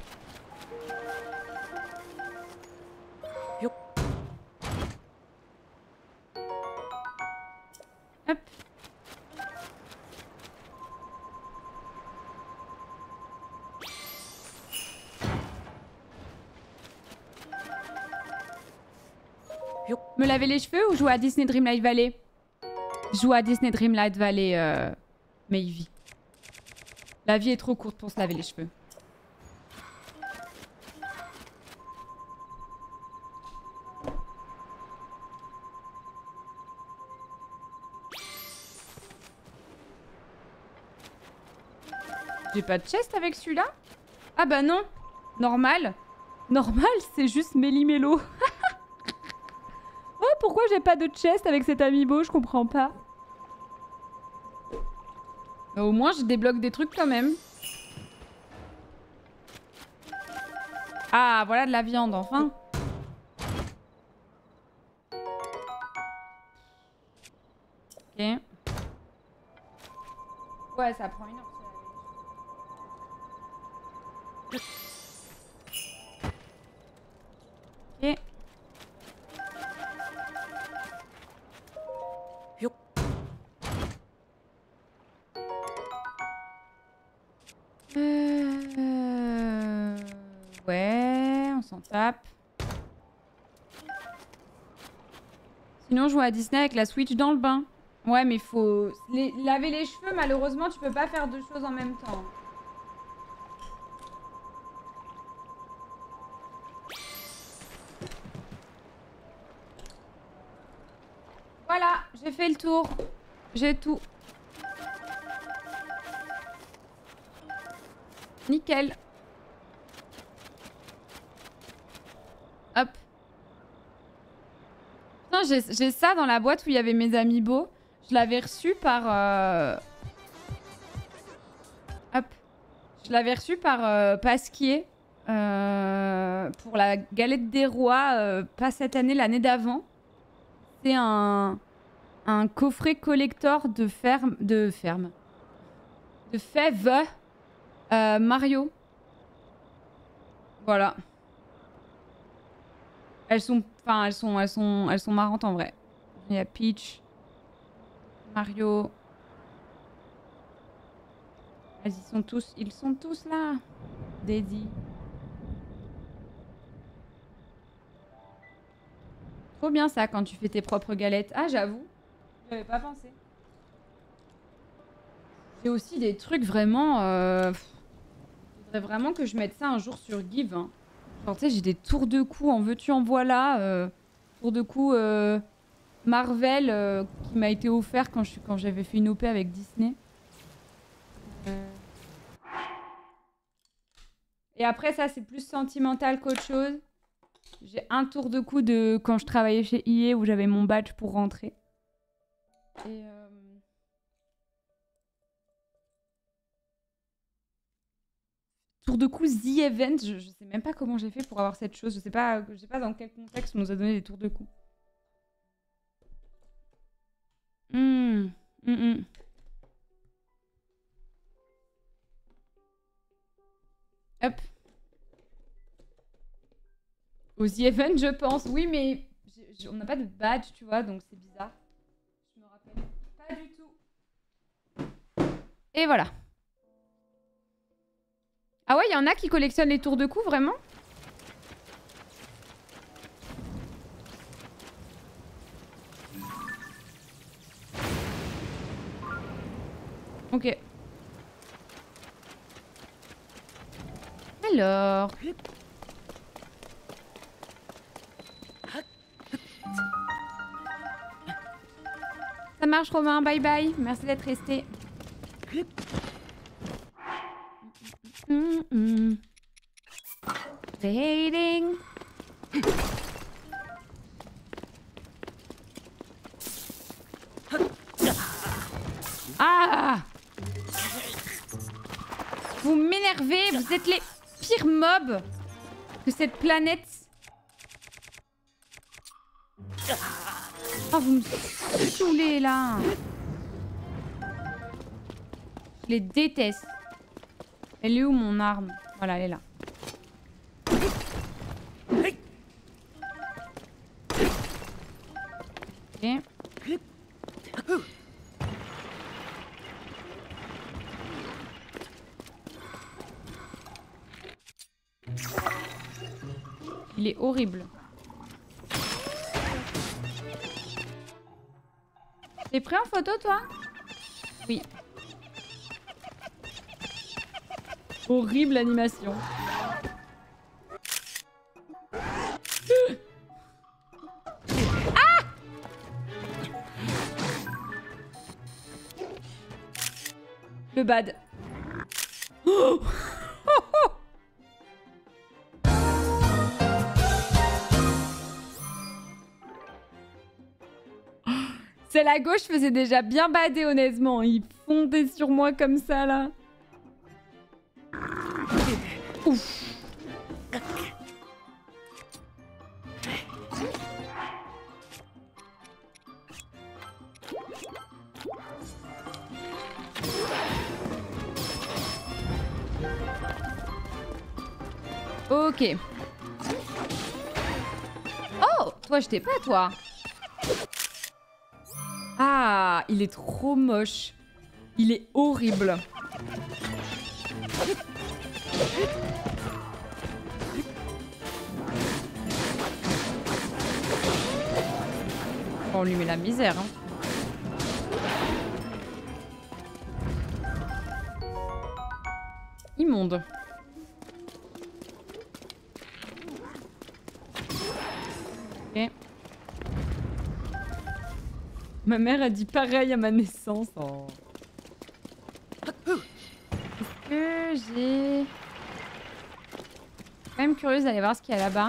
Hop. Me laver les cheveux ou jouer à Disney Dreamlight Valley? Jouer à Disney Dreamlight Valley, euh... Maybe. La vie est trop courte pour se laver les cheveux. J'ai pas de chest avec celui-là? Ah bah non. Normal. Normal, c'est juste Méli-Mélo. Oh, pourquoi j'ai pas de chest avec cet amiibo? Je comprends pas. Mais au moins, je débloque des trucs quand même. Ah, voilà de la viande, enfin. Ok. Ouais, ça prend une heure. Ok. Euh... Ouais, on s'en tape. Sinon, jouer à Disney avec la Switch dans le bain. Ouais, mais faut... Les... Laver les cheveux, malheureusement, tu peux pas faire deux choses en même temps. Voilà, j'ai fait le tour. J'ai tout. Nickel. Hop. Putain, j'ai ça dans la boîte où il y avait mes amiibo. Je l'avais reçu par... Euh... Hop. Je l'avais reçu par euh, Pasquier. Euh, pour la galette des rois. Euh, pas cette année, l'année d'avant. C'est un... Un coffret collector de ferme... De ferme. De fèves. Euh, Mario. Voilà. Elles sont, enfin, elles sont, elles sont, elles sont marrantes en vrai. Il y a Peach, Mario. Elles y sont tous, ils sont tous là. Daisy. Trop bien ça quand tu fais tes propres galettes. Ah j'avoue, j'avais pas pensé. J'ai aussi des trucs vraiment. Euh... Il faudrait vraiment que je mette ça un jour sur Give. Hein. Genre, tu sais, j'ai des tours de cou, en veux-tu, en voilà. Euh, tour de cou euh, Marvel euh, qui m'a été offert quand je quand j'avais fait une O P avec Disney. Euh... Et après, ça, c'est plus sentimental qu'autre chose. J'ai un tour de cou de quand je travaillais chez I A où j'avais mon badge pour rentrer. Et... Euh... Tour de cou The Event, je, je sais même pas comment j'ai fait pour avoir cette chose. Je sais pas, je sais pas dans quel contexte on nous a donné des tours de cou. Mmh, mmh, mmh. Hop. Au The Event, je pense. Oui, mais on n'a pas de badge, tu vois, donc c'est bizarre. Je me rappelle pas du tout. Et voilà. Ah ouais, il y en a qui collectionnent les tours de cou, vraiment? Ok. Alors... Ça marche, Romain. Bye bye. Merci d'être resté. Mm -mm. Dating. Ah! Vous m'énervez, vous êtes les pires mobs de cette planète. Oh, vous me saoulez là. Je les déteste. Elle est où mon arme? Voilà, elle est là. Ok. Il est horrible. T'es pris en photo, toi? Oui. Horrible animation. Ah! Le bad. Oh! C'est la gauche faisait déjà bien bader honnêtement. Il fondait sur moi comme ça là. Ouf. Ok. Oh, toi je t'ai pas toi. Ah, il est trop moche. Il est horrible. On lui met la misère. Hein. Immonde. Ok. Ma mère a dit pareil à ma naissance. Oh. Est-ce que j'ai... quand même curieuse d'aller voir ce qu'il y a là-bas.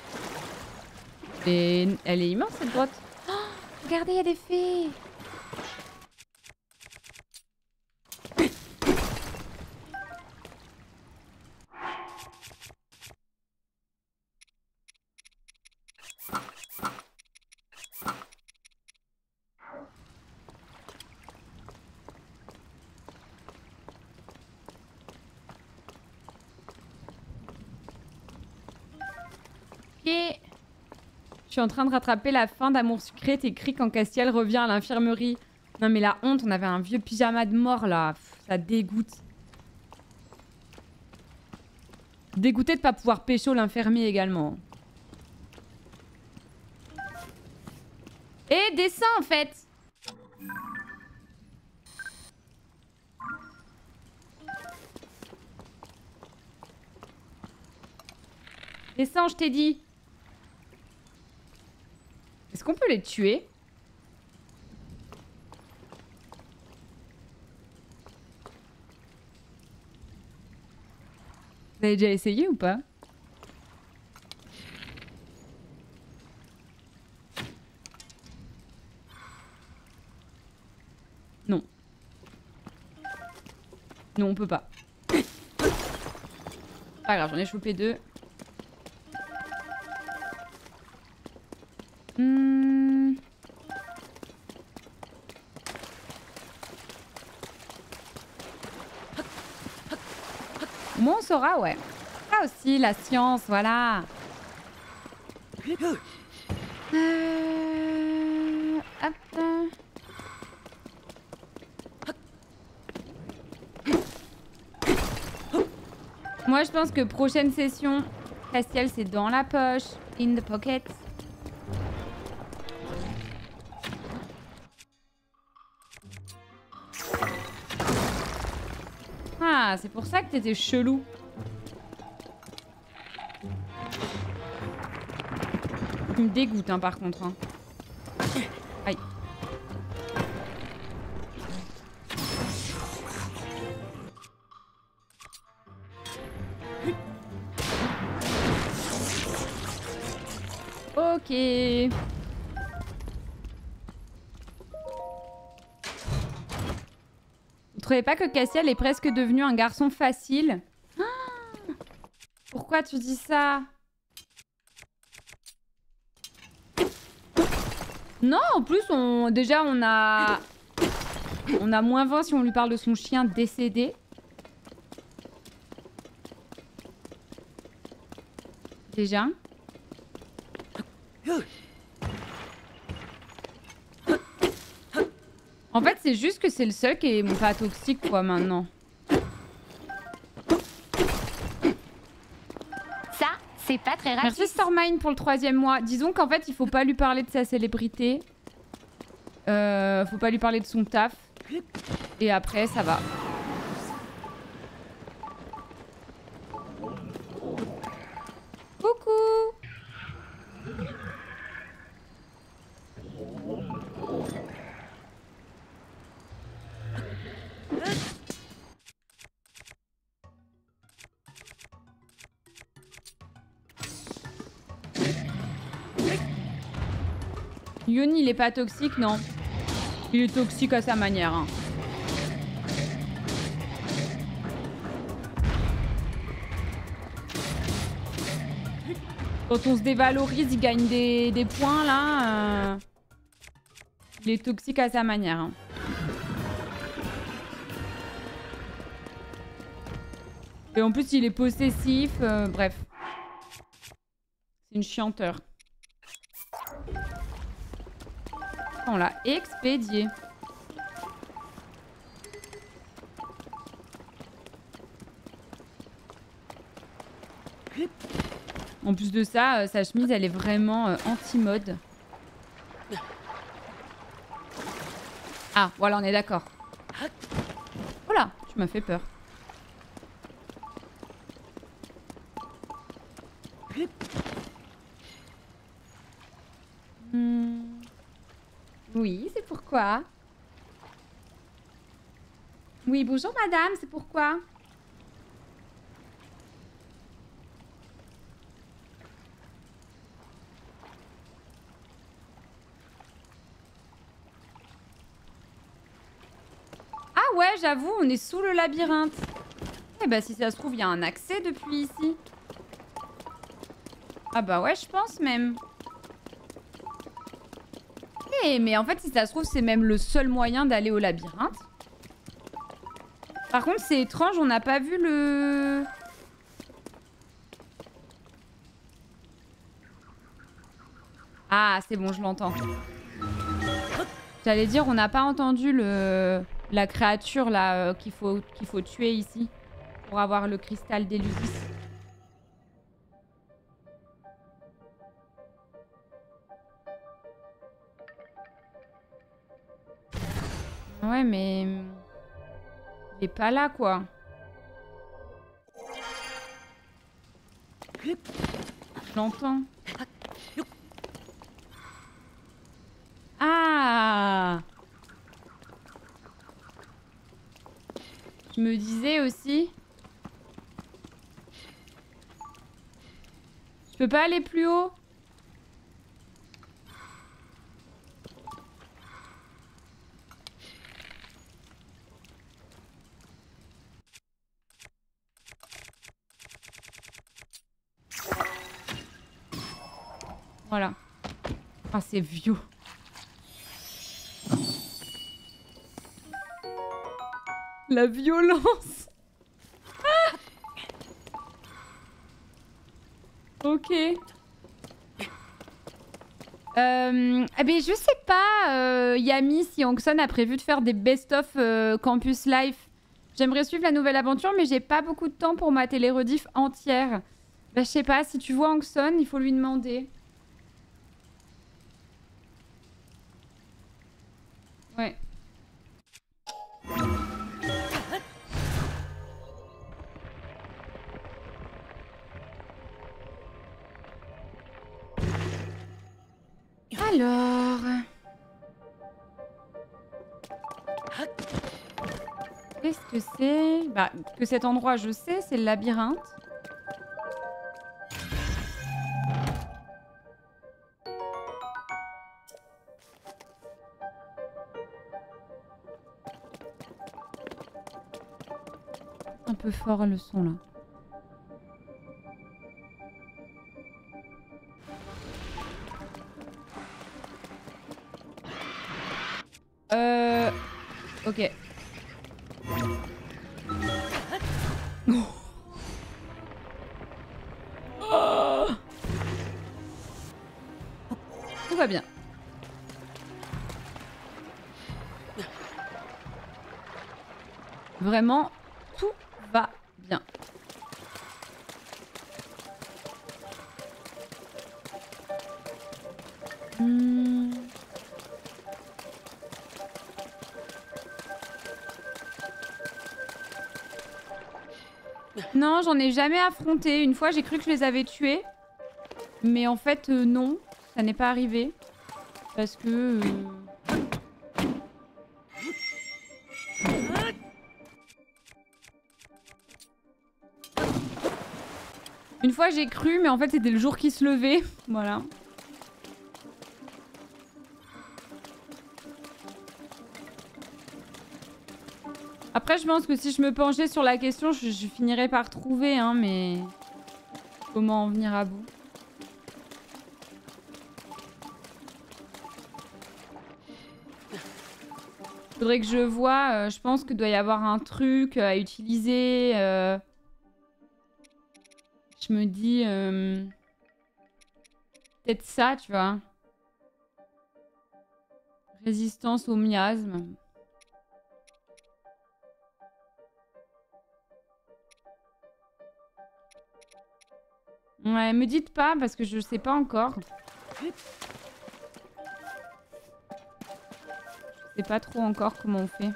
Et elle est immense cette grotte. Oh, regardez, il y a des fées. Je suis en train de rattraper la fin d'Amour sucré. T'écris quand Castiel revient à l'infirmerie. Non mais la honte, on avait un vieux pyjama de mort là. Pff, ça dégoûte. Dégoûté de pas pouvoir pécho l'infirmier également. Et descends en fait. Descends, je t'ai dit. Est-ce qu'on peut les tuer? Vous avez déjà essayé ou pas? Non. Non, on peut pas. Pas grave, j'en ai chopé deux. Hmm. Moi, on saura, ouais. Ça aussi, la science, voilà. Euh... Hop. Moi, je pense que prochaine session, Castiel, c'est dans la poche. In the pocket. Ah, c'est pour ça que t'étais chelou. Tu me dégoûtes, hein, par contre. Hein. Aïe. Ok. Vous trouvez pas que Castiel est presque devenu un garçon facile? Ah, pourquoi tu dis ça? Non, en plus, on... déjà, on a... On a moins vingt si on lui parle de son chien décédé. Déjà. En fait, c'est juste que c'est le seul qui est mon pas toxique, quoi, maintenant. Ça, c'est pas très rapide. Merci Stormine pour le troisième mois. Disons qu'en fait, il faut pas lui parler de sa célébrité. Euh, faut pas lui parler de son taf. Et après, ça va. Coucou. Yoni, il est pas toxique, non? Il est toxique à sa manière. Hein. Quand on se dévalorise, il gagne des, des points, là. Euh... Il est toxique à sa manière. Hein. Et en plus, il est possessif. Euh, bref. C'est une chianteur. On l'a expédié. En plus de ça, euh, sa chemise, elle est vraiment euh, anti-mode. Ah, voilà, on est d'accord. Voilà, tu m'as fait peur. Hmm. Oui, c'est pourquoi. Oui, bonjour madame, c'est pourquoi. ouais, j'avoue, on est sous le labyrinthe. Eh bah si ça se trouve, il y a un accès depuis ici. Ah bah ouais, je pense même. Eh, mais en fait, si ça se trouve, c'est même le seul moyen d'aller au labyrinthe. Par contre, c'est étrange, on n'a pas vu le... Ah, c'est bon, je l'entends. J'allais dire, on n'a pas entendu le... la créature là euh, qu'il faut... qu'il faut tuer ici pour avoir le cristal d'Elusis. Ouais, mais... il est pas là, quoi. Je l'entends. Ah! Je me disais aussi... Je peux pas aller plus haut? Voilà. Ah, c'est vieux. La violence. Ah, ok. Euh, eh ben, je sais pas, euh, Yami, si Ankson a prévu de faire des best-of euh, Campus Life. J'aimerais suivre la nouvelle aventure, mais j'ai pas beaucoup de temps pour mater les rediffs entières. Bah, je sais pas, si tu vois Ankson, il faut lui demander. Ouais. Alors... Qu'est-ce que c'est? Bah, que cet endroit, je sais, c'est le labyrinthe. Un peu fort le son, là. Euh... Ok. Oh. Tout va bien. Vraiment, tout va bien. Hmm. Non, j'en ai jamais affronté. Une fois, j'ai cru que je les avais tués. Mais en fait, euh, non. Ça n'est pas arrivé. Parce que... Euh... Une fois, j'ai cru, mais en fait, c'était le jour qui se levait. Voilà. Après, je pense que si je me penchais sur la question, je, je finirais par trouver, hein, mais... Comment en venir à bout? Faudrait que je vois, euh, je pense qu'il doit y avoir un truc à utiliser. Euh... Je me dis... Euh... Peut-être ça, tu vois. Résistance au miasme. Ouais, me dites pas parce que je sais pas encore. Je sais pas trop encore comment on fait.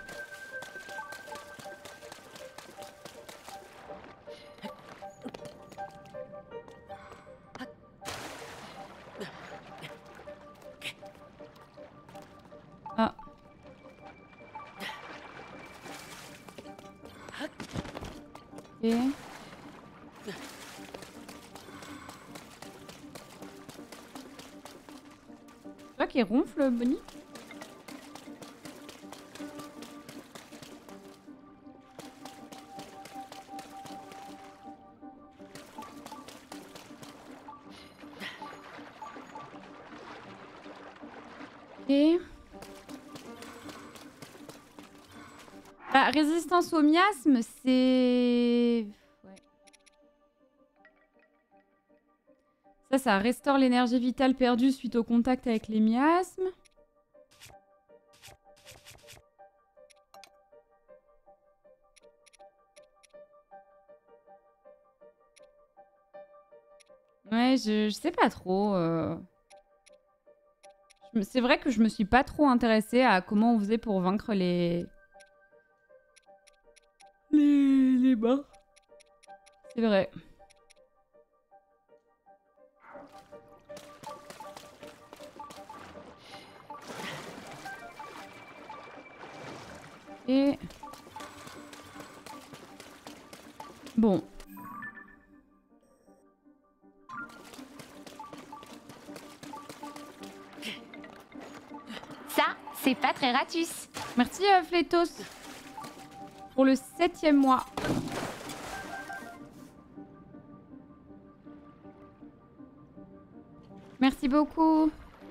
Ah. Ok. Toi qui ronfle, Bonnie? Et... Bah, résistance au miasme, c'est... Ouais. Ça, ça restaure l'énergie vitale perdue suite au contact avec les miasmes. Ouais, je, je sais pas trop. Euh... C'est vrai que je me suis pas trop intéressée à comment on faisait pour vaincre les... Les, les morts. C'est vrai. Et... Bon. Ça, c'est pas très ratus. Merci euh, Flétos. Pour le septième mois. Merci beaucoup.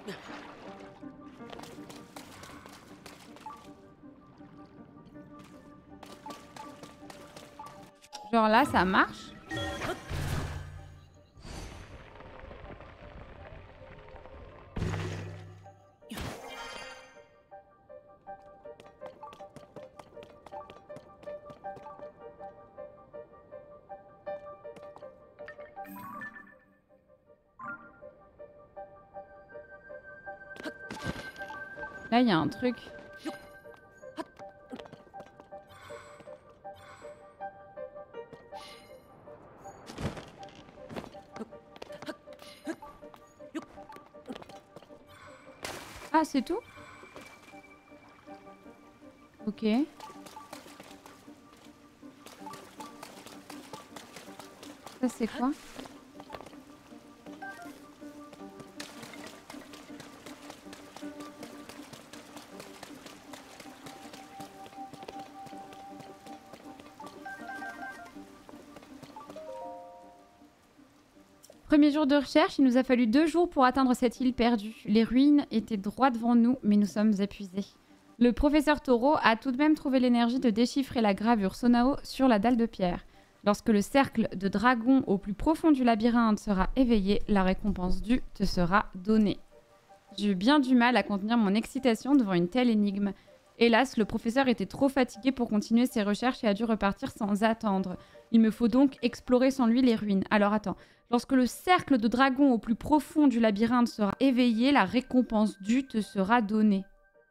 Genre là, ça marche. Là, il y a un truc. Ah, c'est tout? Ok. Ça, c'est quoi? Premier jour de recherche, il nous a fallu deux jours pour atteindre cette île perdue. Les ruines étaient droit devant nous, mais nous sommes épuisés. Le professeur Taureau a tout de même trouvé l'énergie de déchiffrer la gravure Sonao sur la dalle de pierre. Lorsque le cercle de dragon au plus profond du labyrinthe sera éveillé, la récompense due te sera donnée. J'ai eu bien du mal à contenir mon excitation devant une telle énigme. Hélas, le professeur était trop fatigué pour continuer ses recherches et a dû repartir sans attendre. Il me faut donc explorer sans lui les ruines. Alors attends, lorsque le cercle de dragon au plus profond du labyrinthe sera éveillé, la récompense due te sera donnée.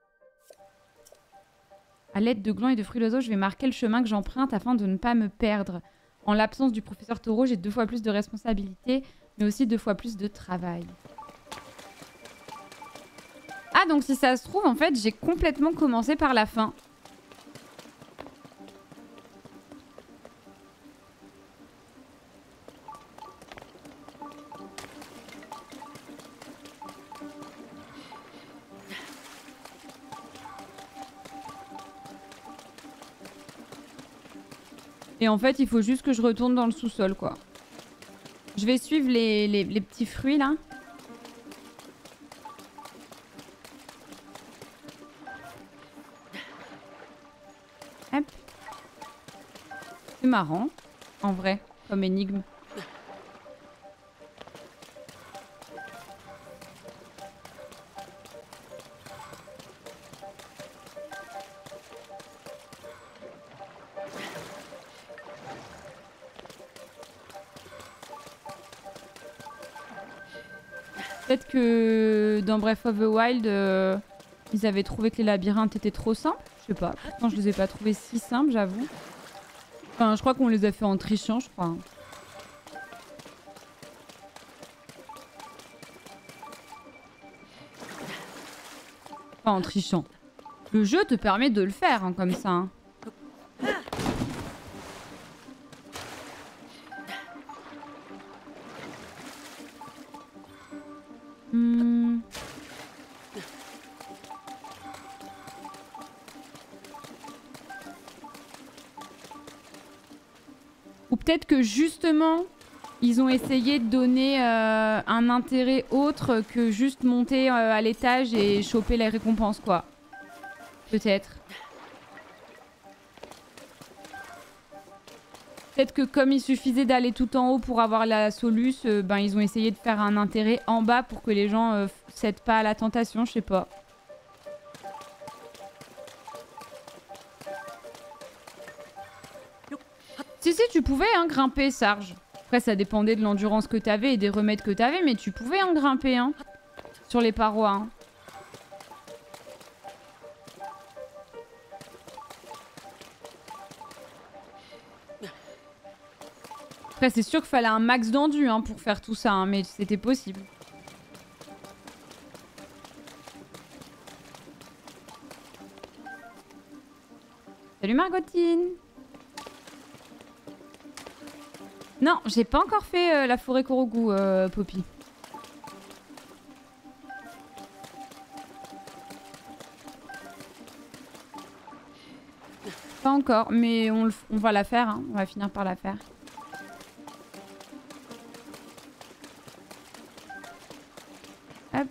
À l'aide de glands et de fruits d'oiseaux, je vais marquer le chemin que j'emprunte afin de ne pas me perdre. En l'absence du professeur Taureau, j'ai deux fois plus de responsabilités, mais aussi deux fois plus de travail. Ah, donc si ça se trouve, en fait, j'ai complètement commencé par la fin. Et en fait, il faut juste que je retourne dans le sous-sol, quoi. Je vais suivre les, les, les petits fruits, là. Hop. C'est marrant, en vrai, comme énigme. Peut-être que dans Breath of the Wild, euh, ils avaient trouvé que les labyrinthes étaient trop simples. Je sais pas. Pourtant, je les ai pas trouvés si simples, j'avoue. Enfin, je crois qu'on les a fait en trichant, je crois. Enfin, en trichant. Le jeu te permet de le faire, hein, comme ça. Hein. Hmm. Ou peut-être que justement, ils ont essayé de donner euh, un intérêt autre que juste monter euh, à l'étage et choper les récompenses, quoi. Peut-être. Peut-être que comme il suffisait d'aller tout en haut pour avoir la soluce, euh, ben ils ont essayé de faire un intérêt en bas pour que les gens euh, cèdent pas à la tentation, je sais pas. Si, si, tu pouvais hein, grimper, Sarge. Après, ça dépendait de l'endurance que t'avais et des remèdes que t'avais, mais tu pouvais en grimper, hein, sur les parois. Hein. Après, c'est sûr qu'il fallait un max d'endu hein, pour faire tout ça, hein, mais c'était possible. Salut Margotine. Non, j'ai pas encore fait euh, la forêt Korogu, euh, Poppy. Pas encore, mais on, le, on va la faire, hein. On va finir par la faire. Hop.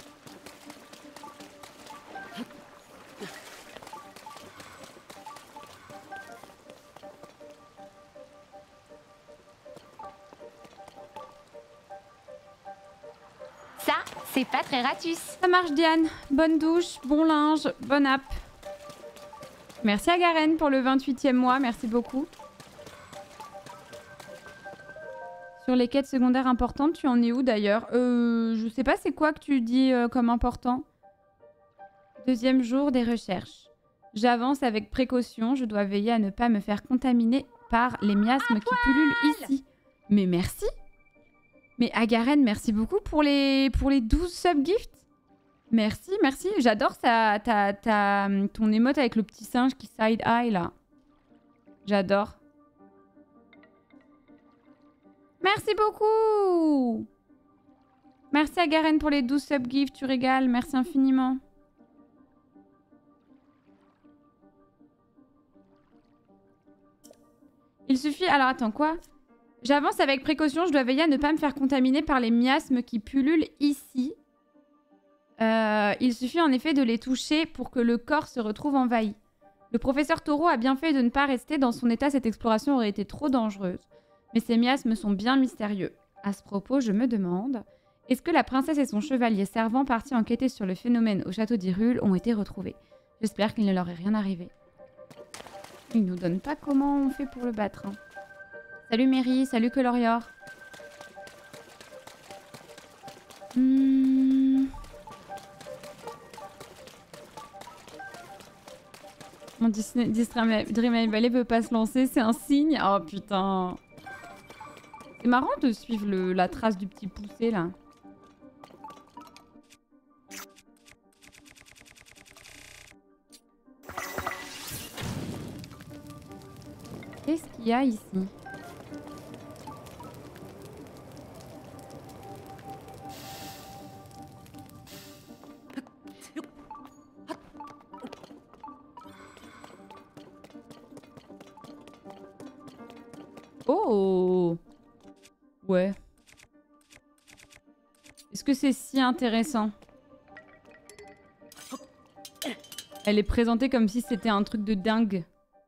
Ça, c'est pas très ratus. Ça marche, Diane. Bonne douche, bon linge, bonne app. Merci à Garen pour le vingt-huitième mois, merci beaucoup. Sur les quêtes secondaires importantes, tu en es où d'ailleurs? Euh, je sais pas, c'est quoi que tu dis euh, comme important? Deuxième jour des recherches. J'avance avec précaution, je dois veiller à ne pas me faire contaminer par les miasmes qui pullulent ici. Mais merci. Mais Agaren, merci beaucoup pour les, pour les douze subgifts. Merci, merci. J'adore ta, ta, ta, ton émote avec le petit singe qui side-eye, là. J'adore. Merci beaucoup. Merci à Garen pour les douze subgifts, tu régales. Merci infiniment. Il suffit... Alors, attends, quoi? J'avance avec précaution, je dois veiller à ne pas me faire contaminer par les miasmes qui pullulent ici. Euh, il suffit en effet de les toucher pour que le corps se retrouve envahi. Le professeur Taureau a bien fait de ne pas rester dans son état, cette exploration aurait été trop dangereuse. Mais ces miasmes sont bien mystérieux. À ce propos, je me demande, est-ce que la princesse et son chevalier servant partis enquêter sur le phénomène au château d'Hyrule ont été retrouvés? J'espère qu'il ne leur est rien arrivé. Il nous donne pas comment on fait pour le battre. Hein. Salut Mary, salut Colorior. Hmm... Mon Disney, Disney Dream Valley veut pas se lancer, c'est un signe. Oh putain. C'est marrant de suivre le, la trace du petit poussé là. Qu'est-ce qu'il y a ici? Oh! Ouais. Est-ce que c'est si intéressant? Elle est présentée comme si c'était un truc de dingue.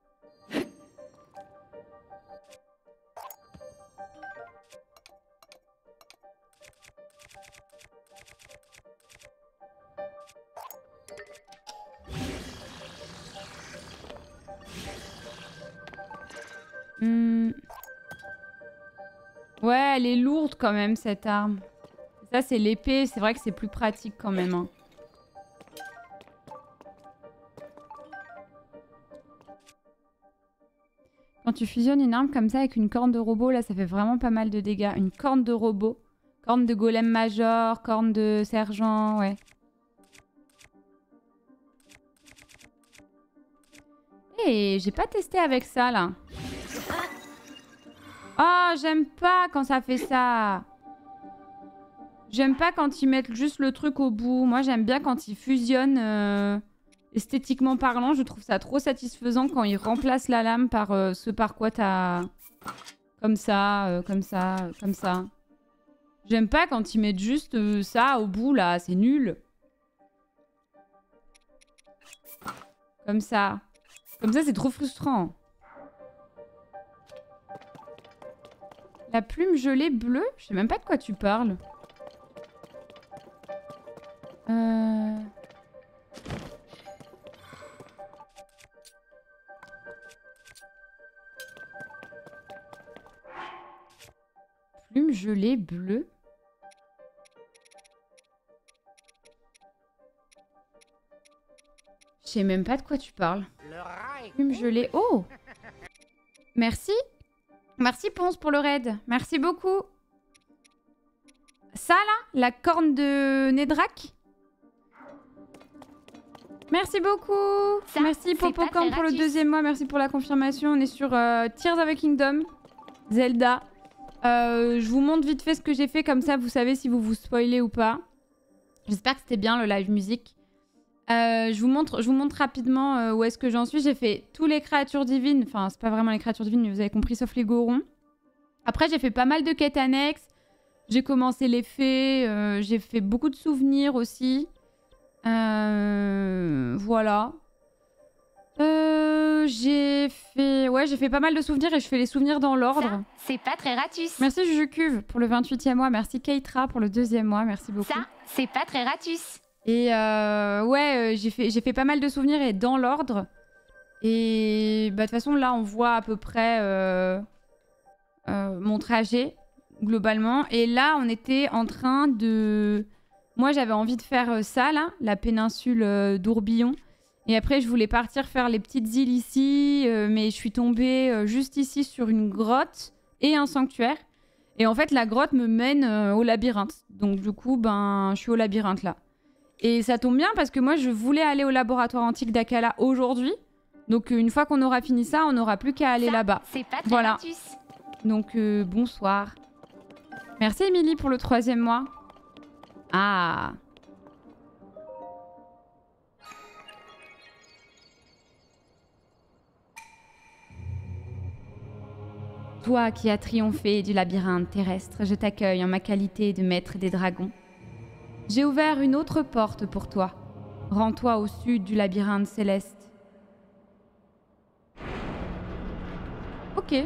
Hmm. Ouais, elle est lourde quand même cette arme. Ça c'est l'épée, c'est vrai que c'est plus pratique quand même. Hein. Quand tu fusionnes une arme comme ça avec une corne de robot, là ça fait vraiment pas mal de dégâts. Une corne de robot, corne de golem major, corne de sergent, ouais. Et j'ai pas testé avec ça là. Oh, j'aime pas quand ça fait ça. J'aime pas quand ils mettent juste le truc au bout. Moi, j'aime bien quand ils fusionnent. Euh, esthétiquement parlant, je trouve ça trop satisfaisant quand ils remplacent la lame par euh, ce par quoi t'as... Comme ça, euh, comme ça, euh, comme ça. J'aime pas quand ils mettent juste euh, ça au bout, là. C'est nul. Comme ça. Comme ça, c'est trop frustrant. La plume gelée bleue? Je sais même pas de quoi tu parles. Euh... Plume gelée bleue? Je sais même pas de quoi tu parles. Plume gelée. Oh! Merci. Merci Ponce pour le raid. Merci beaucoup. Ça là? La corne de Nedrak? Merci beaucoup. Ça, merci Popocam pour le deuxième mois. Merci pour la confirmation. On est sur euh, Tears of the Kingdom. Zelda. Euh, je vous montre vite fait ce que j'ai fait. Comme ça, vous savez si vous vous spoilez ou pas. J'espère que c'était bien le live musique. Euh, je, vous montre, je vous montre rapidement euh, où est-ce que j'en suis. J'ai fait tous les créatures divines. Enfin, c'est pas vraiment les créatures divines, mais vous avez compris, sauf les gorons. Après, j'ai fait pas mal de quêtes annexes. J'ai commencé les fées. Euh, j'ai fait beaucoup de souvenirs aussi. Euh, voilà. Euh, j'ai fait... Ouais, j'ai fait pas mal de souvenirs et je fais les souvenirs dans l'ordre. C'est pas très ratus. Merci Jujucuve pour le vingt-huitième mois. Merci Keitra pour le deuxième mois. Merci beaucoup. Ça, c'est pas très ratus. Et euh, ouais, euh, j'ai fait, j'ai fait pas mal de souvenirs et dans l'ordre. Et bah, de toute façon, là, on voit à peu près euh, euh, mon trajet, globalement. Et là, on était en train de... Moi, j'avais envie de faire ça, là, la péninsule euh, d'Ourbillon. Et après, je voulais partir faire les petites îles ici. Euh, mais je suis tombée euh, juste ici sur une grotte et un sanctuaire. Et en fait, la grotte me mène euh, au labyrinthe. Donc, du coup, ben, je suis au labyrinthe, là. Et ça tombe bien parce que moi, je voulais aller au laboratoire antique d'Akala aujourd'hui. Donc, une fois qu'on aura fini ça, on n'aura plus qu'à aller là-bas. C'est pas très voilà. ratus. Donc, euh, bonsoir. Merci, Émilie, pour le troisième mois. Ah. Toi qui as triomphé du labyrinthe terrestre, je t'accueille en ma qualité de maître des dragons. J'ai ouvert une autre porte pour toi. Rends-toi au sud du labyrinthe céleste. Ok.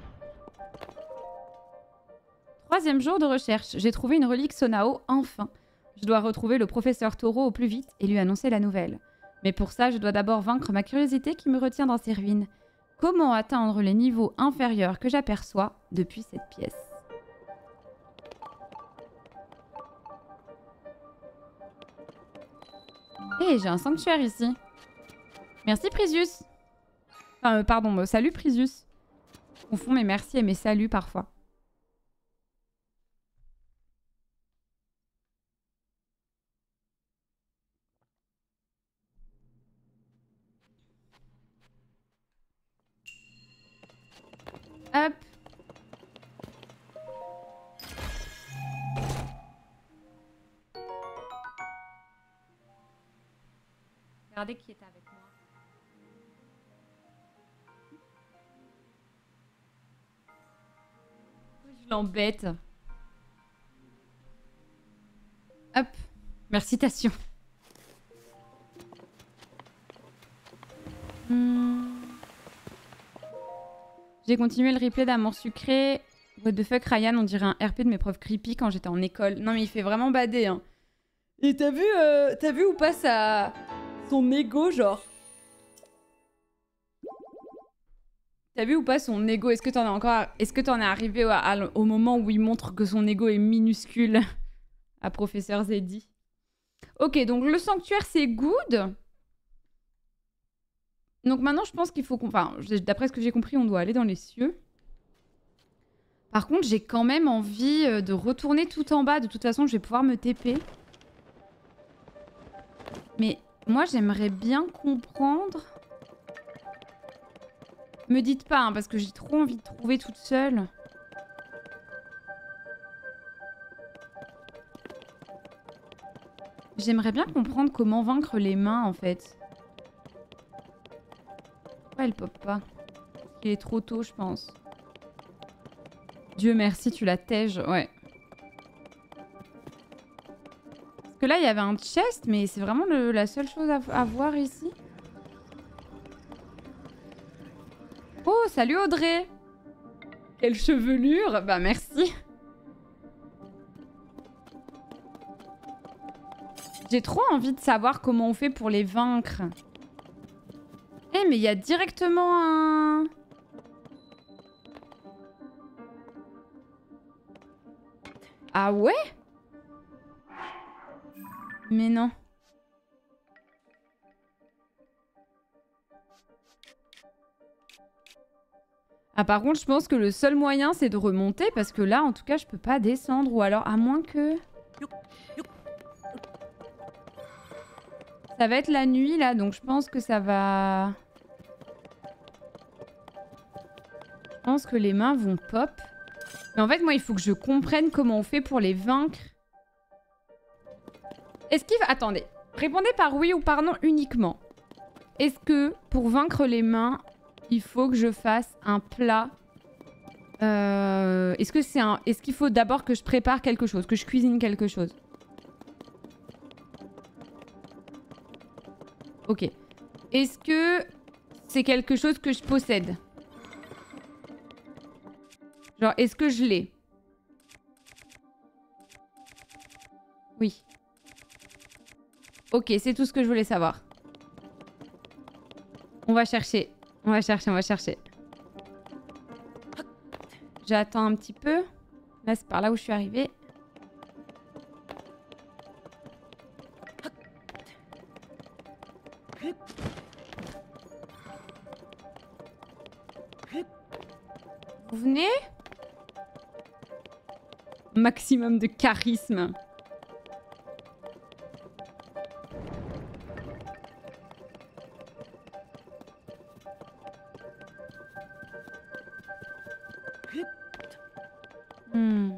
Troisième jour de recherche. J'ai trouvé une relique Sonao, enfin. Je dois retrouver le professeur Taureau au plus vite et lui annoncer la nouvelle. Mais pour ça, je dois d'abord vaincre ma curiosité qui me retient dans ces ruines. Comment atteindre les niveaux inférieurs que j'aperçois depuis cette pièce? Hé, hey, j'ai un sanctuaire ici. Merci Prisius. Enfin, euh, pardon, euh, salut Prisius. Je confonds mes merci et mes saluts parfois. Hop. Regardez qui est avec moi. Je l'embête. Hop. Merci Tation. Hmm. J'ai continué le replay d'Amour Sucré. What the fuck, Ryan, on dirait un R P de mes profs creepy quand j'étais en école. Non mais il fait vraiment bader, hein. Et t'as vu, euh, t'as vu ou pas sa... son ego, genre? T'as vu ou pas son ego? Est-ce que t'en es encore... Est-ce que t'en es arrivé au, à, au moment où il montre que son ego est minuscule à professeur Zeddy? Ok, donc le sanctuaire, c'est good. Donc maintenant, je pense qu'il faut qu'on... Enfin, d'après ce que j'ai compris, on doit aller dans les cieux. Par contre, j'ai quand même envie de retourner tout en bas. De toute façon, je vais pouvoir me T P. Mais moi, j'aimerais bien comprendre... Me dites pas, hein, parce que j'ai trop envie de trouver toute seule. J'aimerais bien comprendre comment vaincre les mains, en fait. Pourquoi elle pop pas? Il est trop tôt, je pense. Dieu merci, tu la tèges, ouais. Parce que là, il y avait un chest, mais c'est vraiment le, la seule chose à, à voir ici. Oh, salut Audrey! Quelle chevelure! Bah merci. J'ai trop envie de savoir comment on fait pour les vaincre. Eh, mais il y a directement un... Ah ouais? Mais non. Ah par contre, je pense que le seul moyen, c'est de remonter. Parce que là, en tout cas, je peux pas descendre. Ou alors, à moins que... Ça va être la nuit, là. Donc, je pense que ça va... Je pense que les mains vont pop. Mais en fait, moi, il faut que je comprenne comment on fait pour les vaincre. Est-ce qu'il va... Attendez. Répondez par oui ou par non uniquement. Est-ce que, pour vaincre les mains, il faut que je fasse un plat euh... Est-ce que c'est un... Est-ce qu'il faut d'abord que je prépare quelque chose, que je cuisine quelque chose? Ok. Est-ce que c'est quelque chose que je possède? Genre, est-ce que je l'ai? Oui. Ok, c'est tout ce que je voulais savoir. On va chercher. On va chercher, on va chercher. J'attends un petit peu. Là, c'est par là où je suis arrivée. Vous venez? Maximum de charisme. Hmm.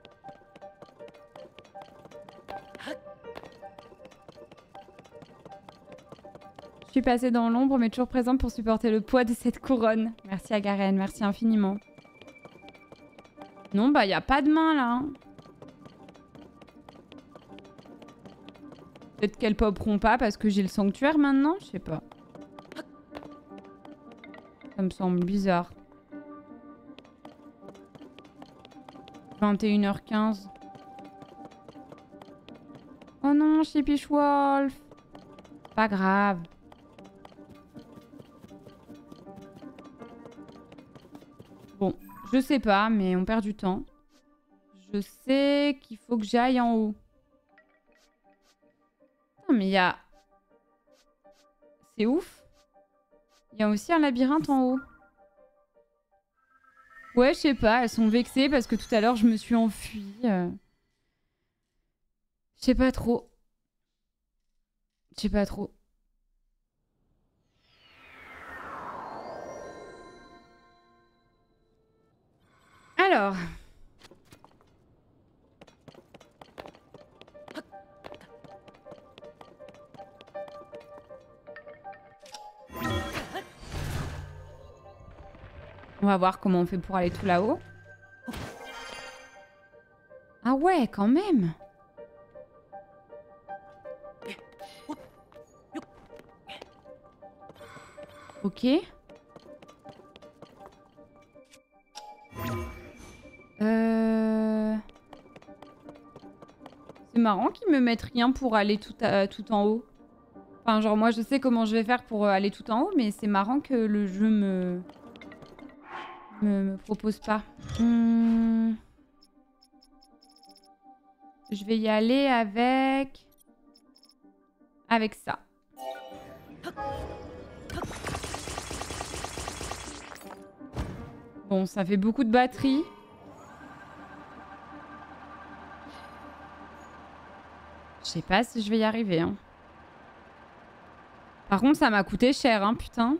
Je suis passée dans l'ombre, mais toujours présente pour supporter le poids de cette couronne. Merci à Garen, merci infiniment. Non, bah, y a pas de main, là. Peut-être qu'elles popperont pas parce que j'ai le sanctuaire maintenant, je sais pas. Ça me semble bizarre. vingt et une heures quinze. Oh non, Chipish Wolf. Pas grave. Bon, je sais pas, mais on perd du temps. Je sais qu'il faut que j'aille en haut. Non, mais il y a... C'est ouf. Il y a aussi un labyrinthe en haut. Ouais, je sais pas, elles sont vexées parce que tout à l'heure, je me suis enfuie. Euh... Je sais pas trop. Je sais pas trop. Alors... On va voir comment on fait pour aller tout là-haut. Ah ouais, quand même. Ok. Euh... C'est marrant qu'ils me mettent rien pour aller tout, à, tout en haut. Enfin, genre, moi, je sais comment je vais faire pour aller tout en haut, mais c'est marrant que le jeu me... me, me propose pas. Hum... Je vais y aller avec... Avec ça. Bon, ça fait beaucoup de batterie. Je sais pas si je vais y arriver. Hein. Par contre, ça m'a coûté cher, hein, putain.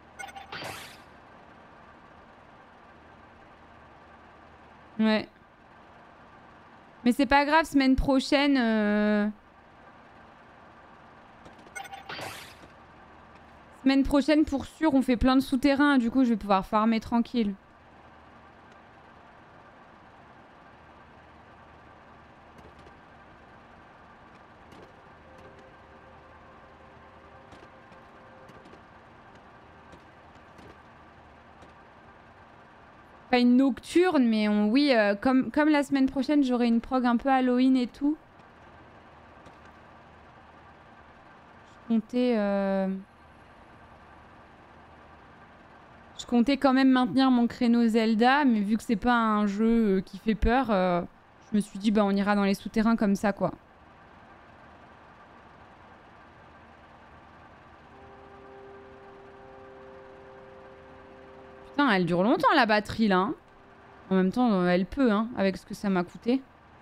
Ouais. Mais c'est pas grave, semaine prochaine... Euh... Semaine prochaine, pour sûr, on fait plein de souterrains. Du coup, je vais pouvoir farmer tranquille. Pas une nocturne, mais on, oui, euh, comme, comme la semaine prochaine, j'aurai une prog un peu Halloween et tout. Je comptais... Euh... Je comptais quand même maintenir mon créneau Zelda, mais vu que c'est pas un jeu qui fait peur, euh, je me suis dit, bah on ira dans les souterrains comme ça, quoi. Putain, elle dure longtemps la batterie là. Hein. En même temps, elle peut, hein, avec ce que ça m'a coûté.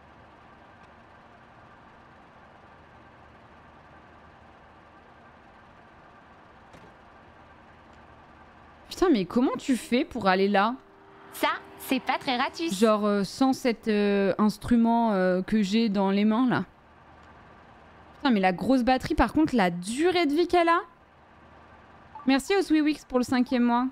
Putain, mais comment tu fais pour aller là? Ça, c'est pas très ratus. Genre euh, sans cet euh, instrument euh, que j'ai dans les mains là. Putain, mais la grosse batterie, par contre, la durée de vie qu'elle a. Merci aux Sweewix pour le cinquième mois.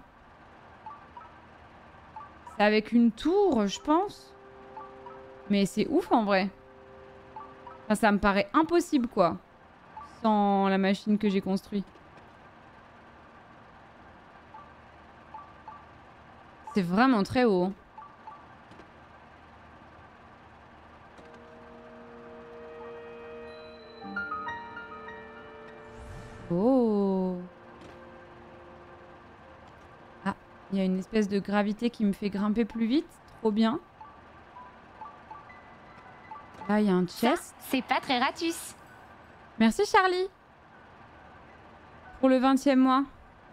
C'est avec une tour, je pense. Mais c'est ouf en vrai. Enfin, ça me paraît impossible quoi. Sans la machine que j'ai construite. C'est vraiment très haut. Hein. Oh. Ah, il y a une espèce de gravité qui me fait grimper plus vite. Trop bien. Là, il y a un chest. C'est pas très ratus. Merci Charlie. Pour le vingtième mois.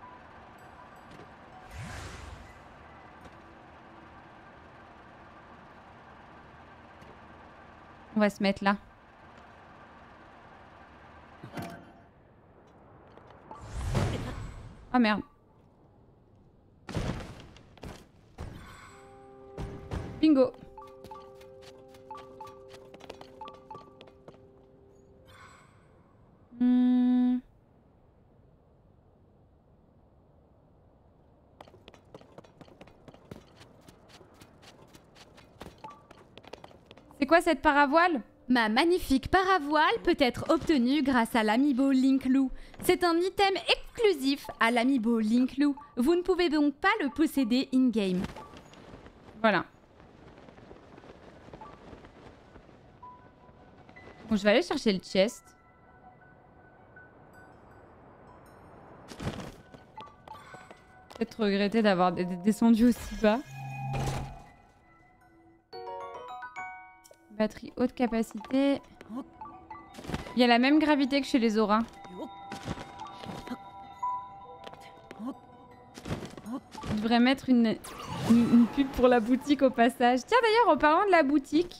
On va se mettre là. Ah merde. Bingo. Hmm. C'est quoi cette paravoile? Ma magnifique paravoile peut être obtenue grâce à l'amiibo Linkloo. C'est un item exclusif à l'amiibo Linkloo. Vous ne pouvez donc pas le posséder in-game. Voilà. Bon, je vais aller chercher le chest. Peut-être regretter d'avoir descendu aussi bas. Batterie haute capacité. Il y a la même gravité que chez les auras. Je devrais mettre une, une, une pub pour la boutique au passage. Tiens d'ailleurs, en parlant de la boutique,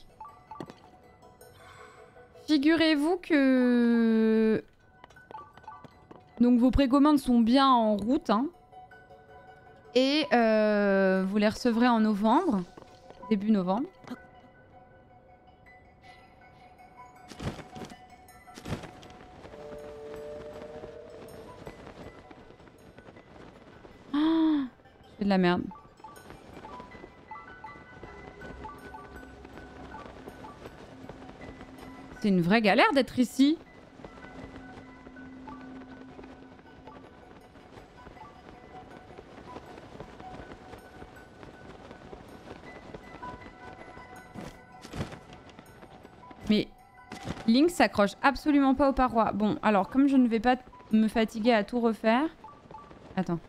figurez-vous que... Donc vos précommandes sont bien en route. Hein. Et euh, vous les recevrez en novembre. Début novembre. C'est de la merde. C'est une vraie galère d'être ici. Mais Link s'accroche absolument pas aux parois. Bon, alors comme je ne vais pas me fatiguer à tout refaire... Attends.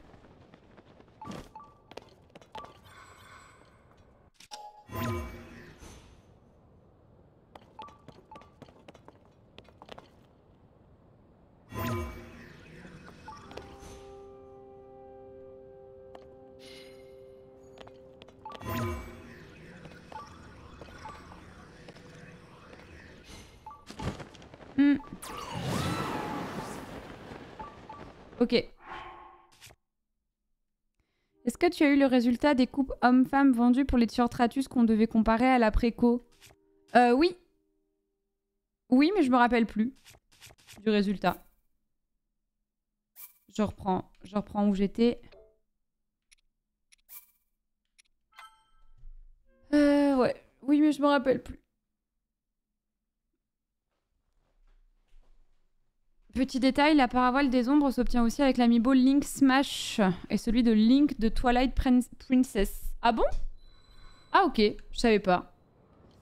Hmm. Ok. Est-ce que tu as eu le résultat des coupes hommes-femmes vendues pour les t-shirts Ratus qu'on devait comparer à la préco? Euh, oui. Oui, mais je me rappelle plus du résultat. Je reprends, je reprends où j'étais. Euh, ouais. Oui, mais je me rappelle plus. Petit détail, la paravoile des ombres s'obtient aussi avec l'amiibo Link Smash et celui de Link de Twilight Prin Princess. Ah bon? Ah ok, je savais pas.